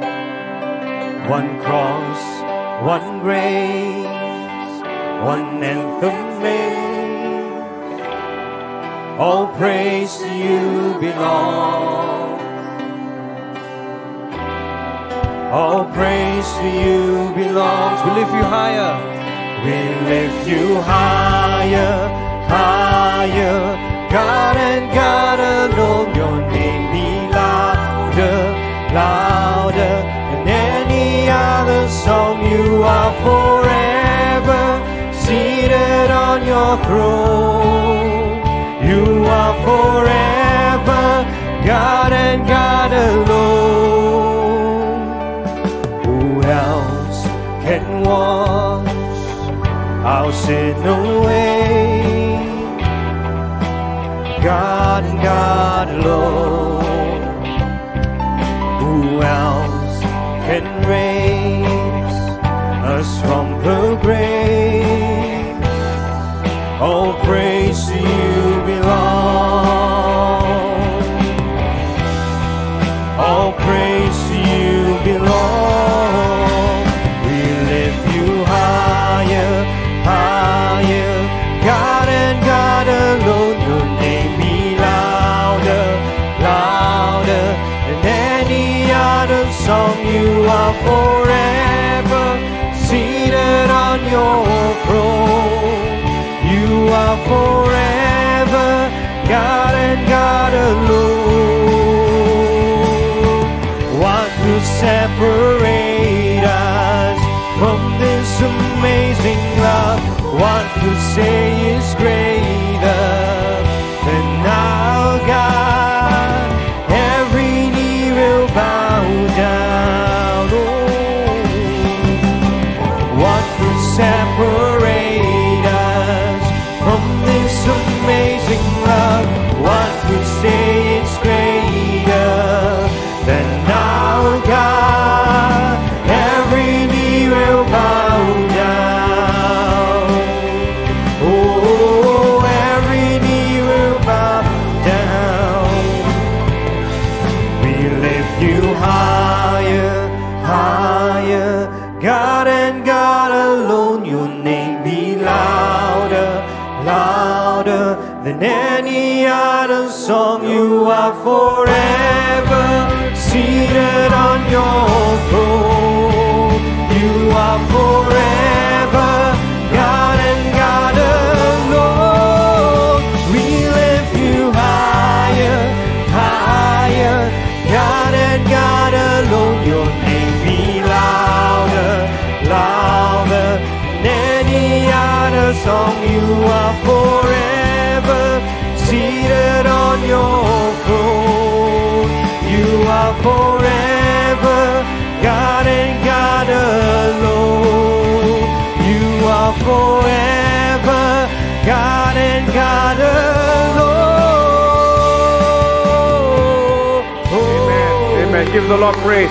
One cross, one grace, one anthem faith. All praise to you belongs. All praise to you belongs. We lift you higher. We lift you higher, higher. God and God alone. Your name be louder, louder than any other song. You are forever seated on your throne. You are forever God and God alone. Who else can wash our sin away? God and God alone. Who else can raise us from the grave? All praise to you belongs. All praise to you belongs. We lift you higher, higher. God and God alone. Your name be louder, louder than any other song. You are forever seated on your throne. You are forever God and God alone. What will separate us from this amazing love? What will say is greater than our God? Every knee will bow down. Oh, what will separate us from this amazing love? What will say it's greater than our God? Every knee will bow down. Oh, every knee will bow down. We lift you higher, higher. God and God alone. Your name be louder, louder than any other song. You are forever seated on your throne. You are forever God and God alone. We lift you higher, higher. God and God alone. Your name be louder, louder than any other song. You are forever seated on your throne. You are forever God and God alone. You are forever God and God alone. Amen. Amen. Give the Lord praise.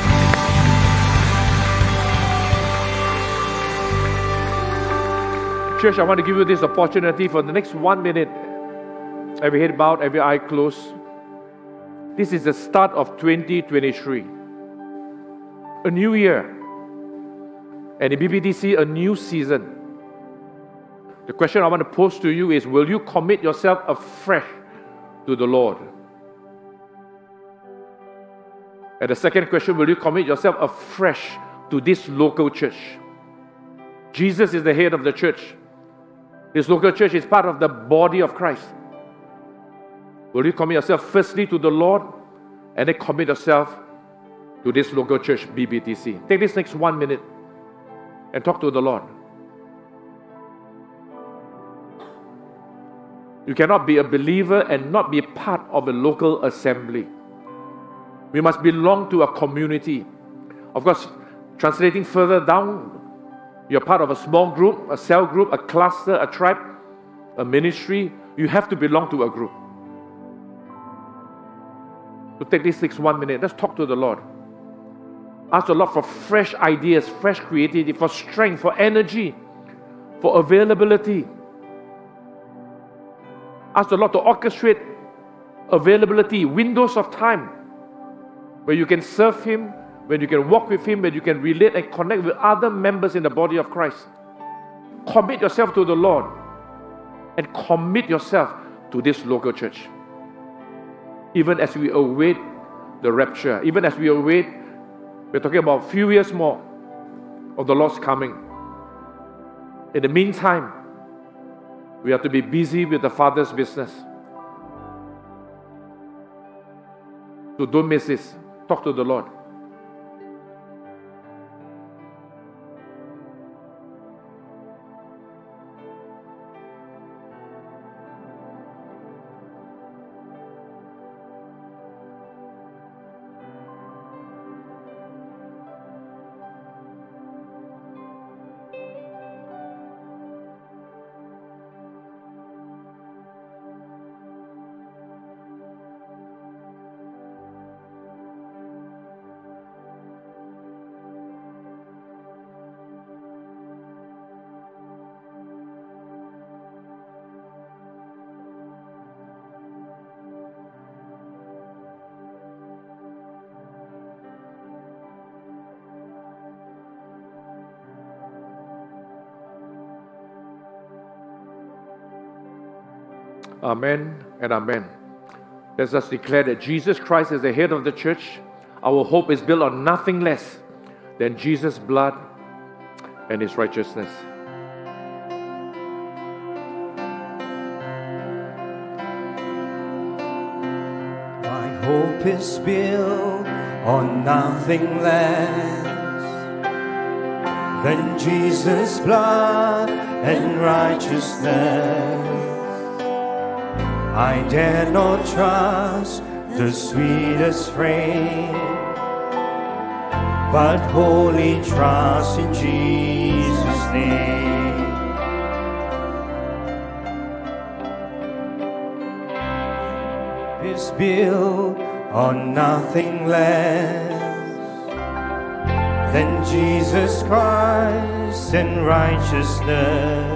Church, I want to give you this opportunity for the next one minute. Every head bowed, every eye closed. This is the start of twenty twenty-three. A new year. And in B B T C, a new season. The question I want to pose to you is, will you commit yourself afresh to the Lord? And the second question, will you commit yourself afresh to this local church? Jesus is the head of the church. This local church is part of the body of Christ. Will you commit yourself firstly to the Lord and then commit yourself to this local church, B B T C. Take this next one minute and talk to the Lord. You cannot be a believer and not be part of a local assembly. We must belong to a community. Of course, translating further down, you're part of a small group, a cell group, a cluster, a tribe, a ministry. You have to belong to a group. So take this next one minute. Let's talk to the Lord. Ask the Lord for fresh ideas, fresh creativity, for strength, for energy, for availability. Ask the Lord to orchestrate availability, windows of time, where you can serve Him, when you can walk with Him, when you can relate and connect with other members in the body of Christ. Commit yourself to the Lord and commit yourself to this local church. Even as we await the rapture, even as we await, we're talking about a few years more of the Lord's coming. In the meantime, we have to be busy with the Father's business. So don't miss this. Talk to the Lord. Amen and amen. Let us declare that Jesus Christ is the head of the church. Our hope is built on nothing less than Jesus' blood and His righteousness. My hope is built on nothing less than Jesus' blood and righteousness. I dare not trust the sweetest frame, but wholly trust in Jesus' name. Is built on nothing less than Jesus Christ and righteousness.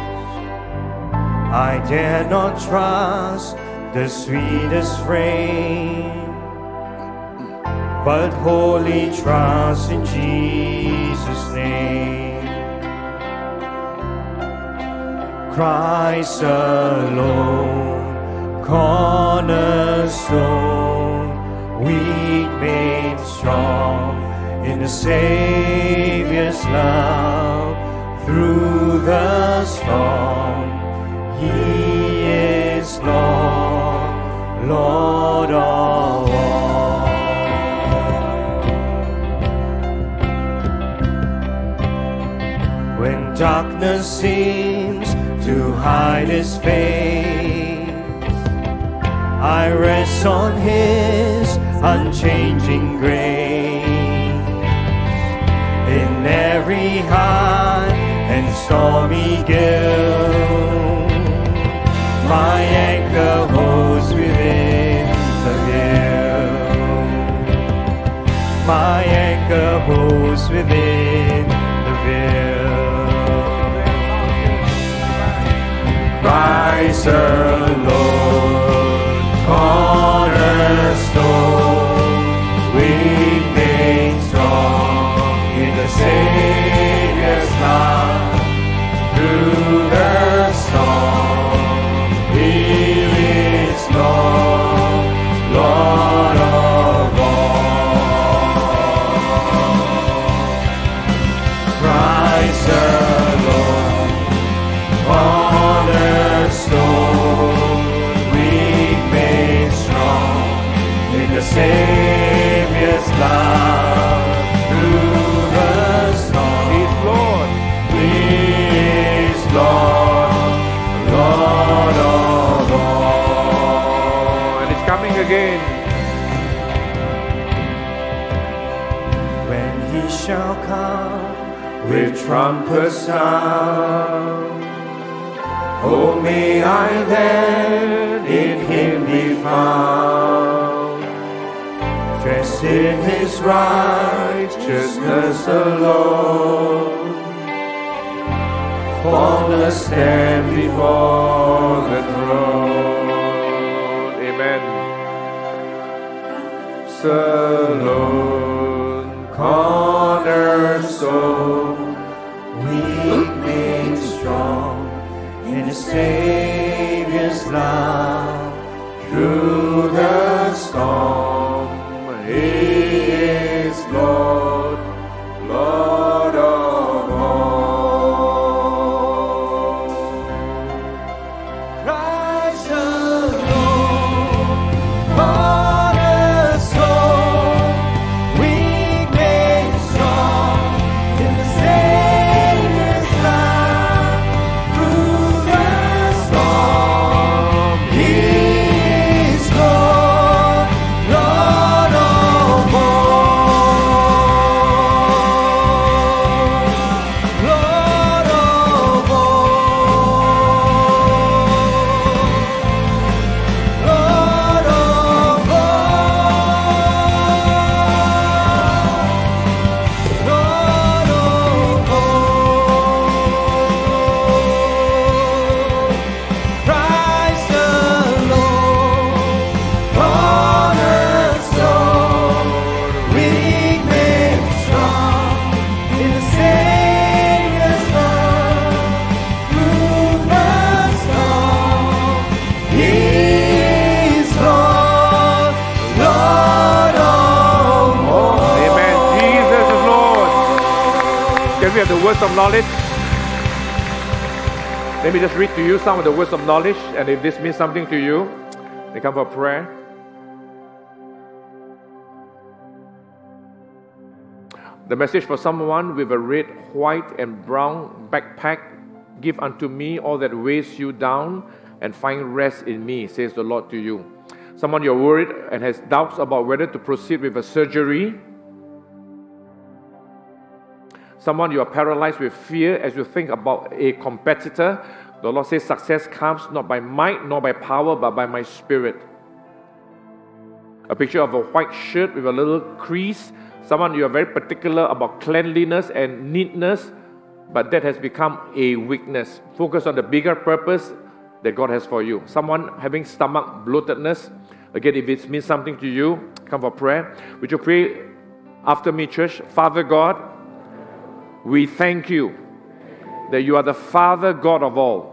I dare not trust the sweetest frame, but wholly trust in Jesus' name. Christ alone, cornerstone, weak made strong in the Savior's love through the storm. He is Lord, Lord of all. When darkness seems to hide His face, I rest on His unchanging grace. In every high and stormy gale, my anchor holds within the veil. My anchor holds within the veil. Christ alone, cornerstone, weak made strong in the Savior's love through the storm. He is Lord, Lord of all. Christ alone, cornerstone, coming again. When he shall come with trumpet sound, oh, may I then in him be found, dressed in his righteousness alone, faultless stand before the throne. Amen. Alone, cornerstone, weak made strong in the Savior's love. Through the storm, He is Lord, Lord of all. Christ alone, cornerstone, weak made strong in the Savior's love. Through the storm, He is Lord, Lord of all. Lord of all. Lord of Christ alone, cornerstone, weak made strong in the Savior's love. Through the storm, He is Lord, Lord of all. Amen. Jesus is Lord. Can we have the words of knowledge? Let me just read to you some of the words of knowledge, and if this means something to you, they come for prayer. The message for someone with a red, white, and brown backpack: give unto me all that weighs you down, and find rest in me, says the Lord to you. Someone you're worried and has doubts about whether to proceed with a surgery. Someone you are paralyzed with fear as you think about a competitor. The Lord says success comes not by might nor by power, but by my spirit. A picture of a white shirt with a little crease. Someone you are very particular about cleanliness and neatness, but that has become a weakness. Focus on the bigger purpose that God has for you. Someone having stomach bloatedness. Again, if it means something to you, come for prayer. Would you pray after me, church? Father God, we thank you that you are the Father God of all.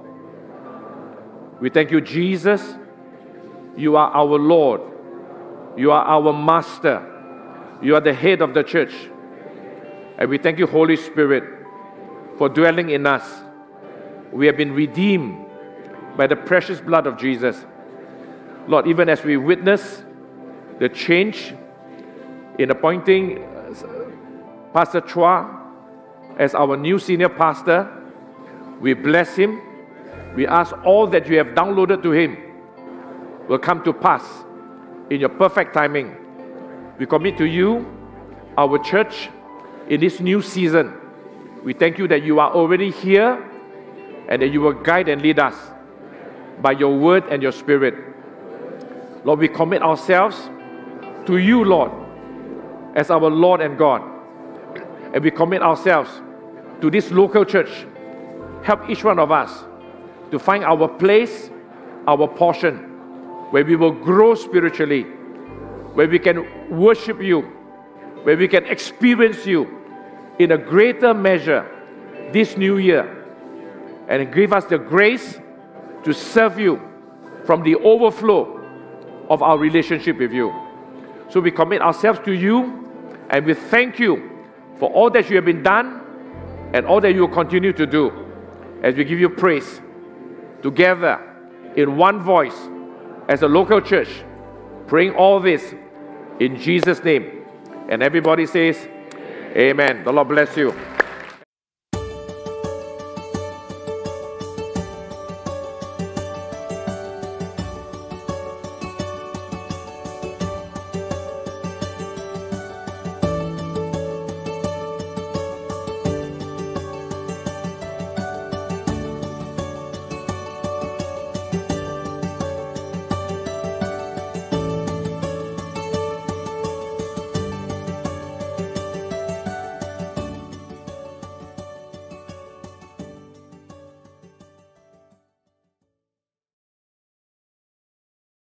We thank you, Jesus. You are our Lord. You are our Master. You are the head of the church. And we thank you, Holy Spirit, for dwelling in us. We have been redeemed by the precious blood of Jesus. Lord, even as we witness the change in appointing Pastor Chua as our new senior pastor, we bless him. We ask all that you have downloaded to him will come to pass in your perfect timing. We commit to you, our church, in this new season. We thank you that you are already here and that you will guide and lead us by your word and your spirit. Lord, we commit ourselves to you, Lord, as our Lord and God. And we commit ourselves to this local church. Help each one of us to find our place, our portion, where we will grow spiritually, where we can worship you, where we can experience you in a greater measure this new year, and give us the grace to serve you from the overflow of our relationship with you. So we commit ourselves to you, and we thank you for all that you have been done and all that you will continue to do, as we give you praise together in one voice as a local church, praying all this in Jesus' name. And everybody says, Amen. The Lord bless you.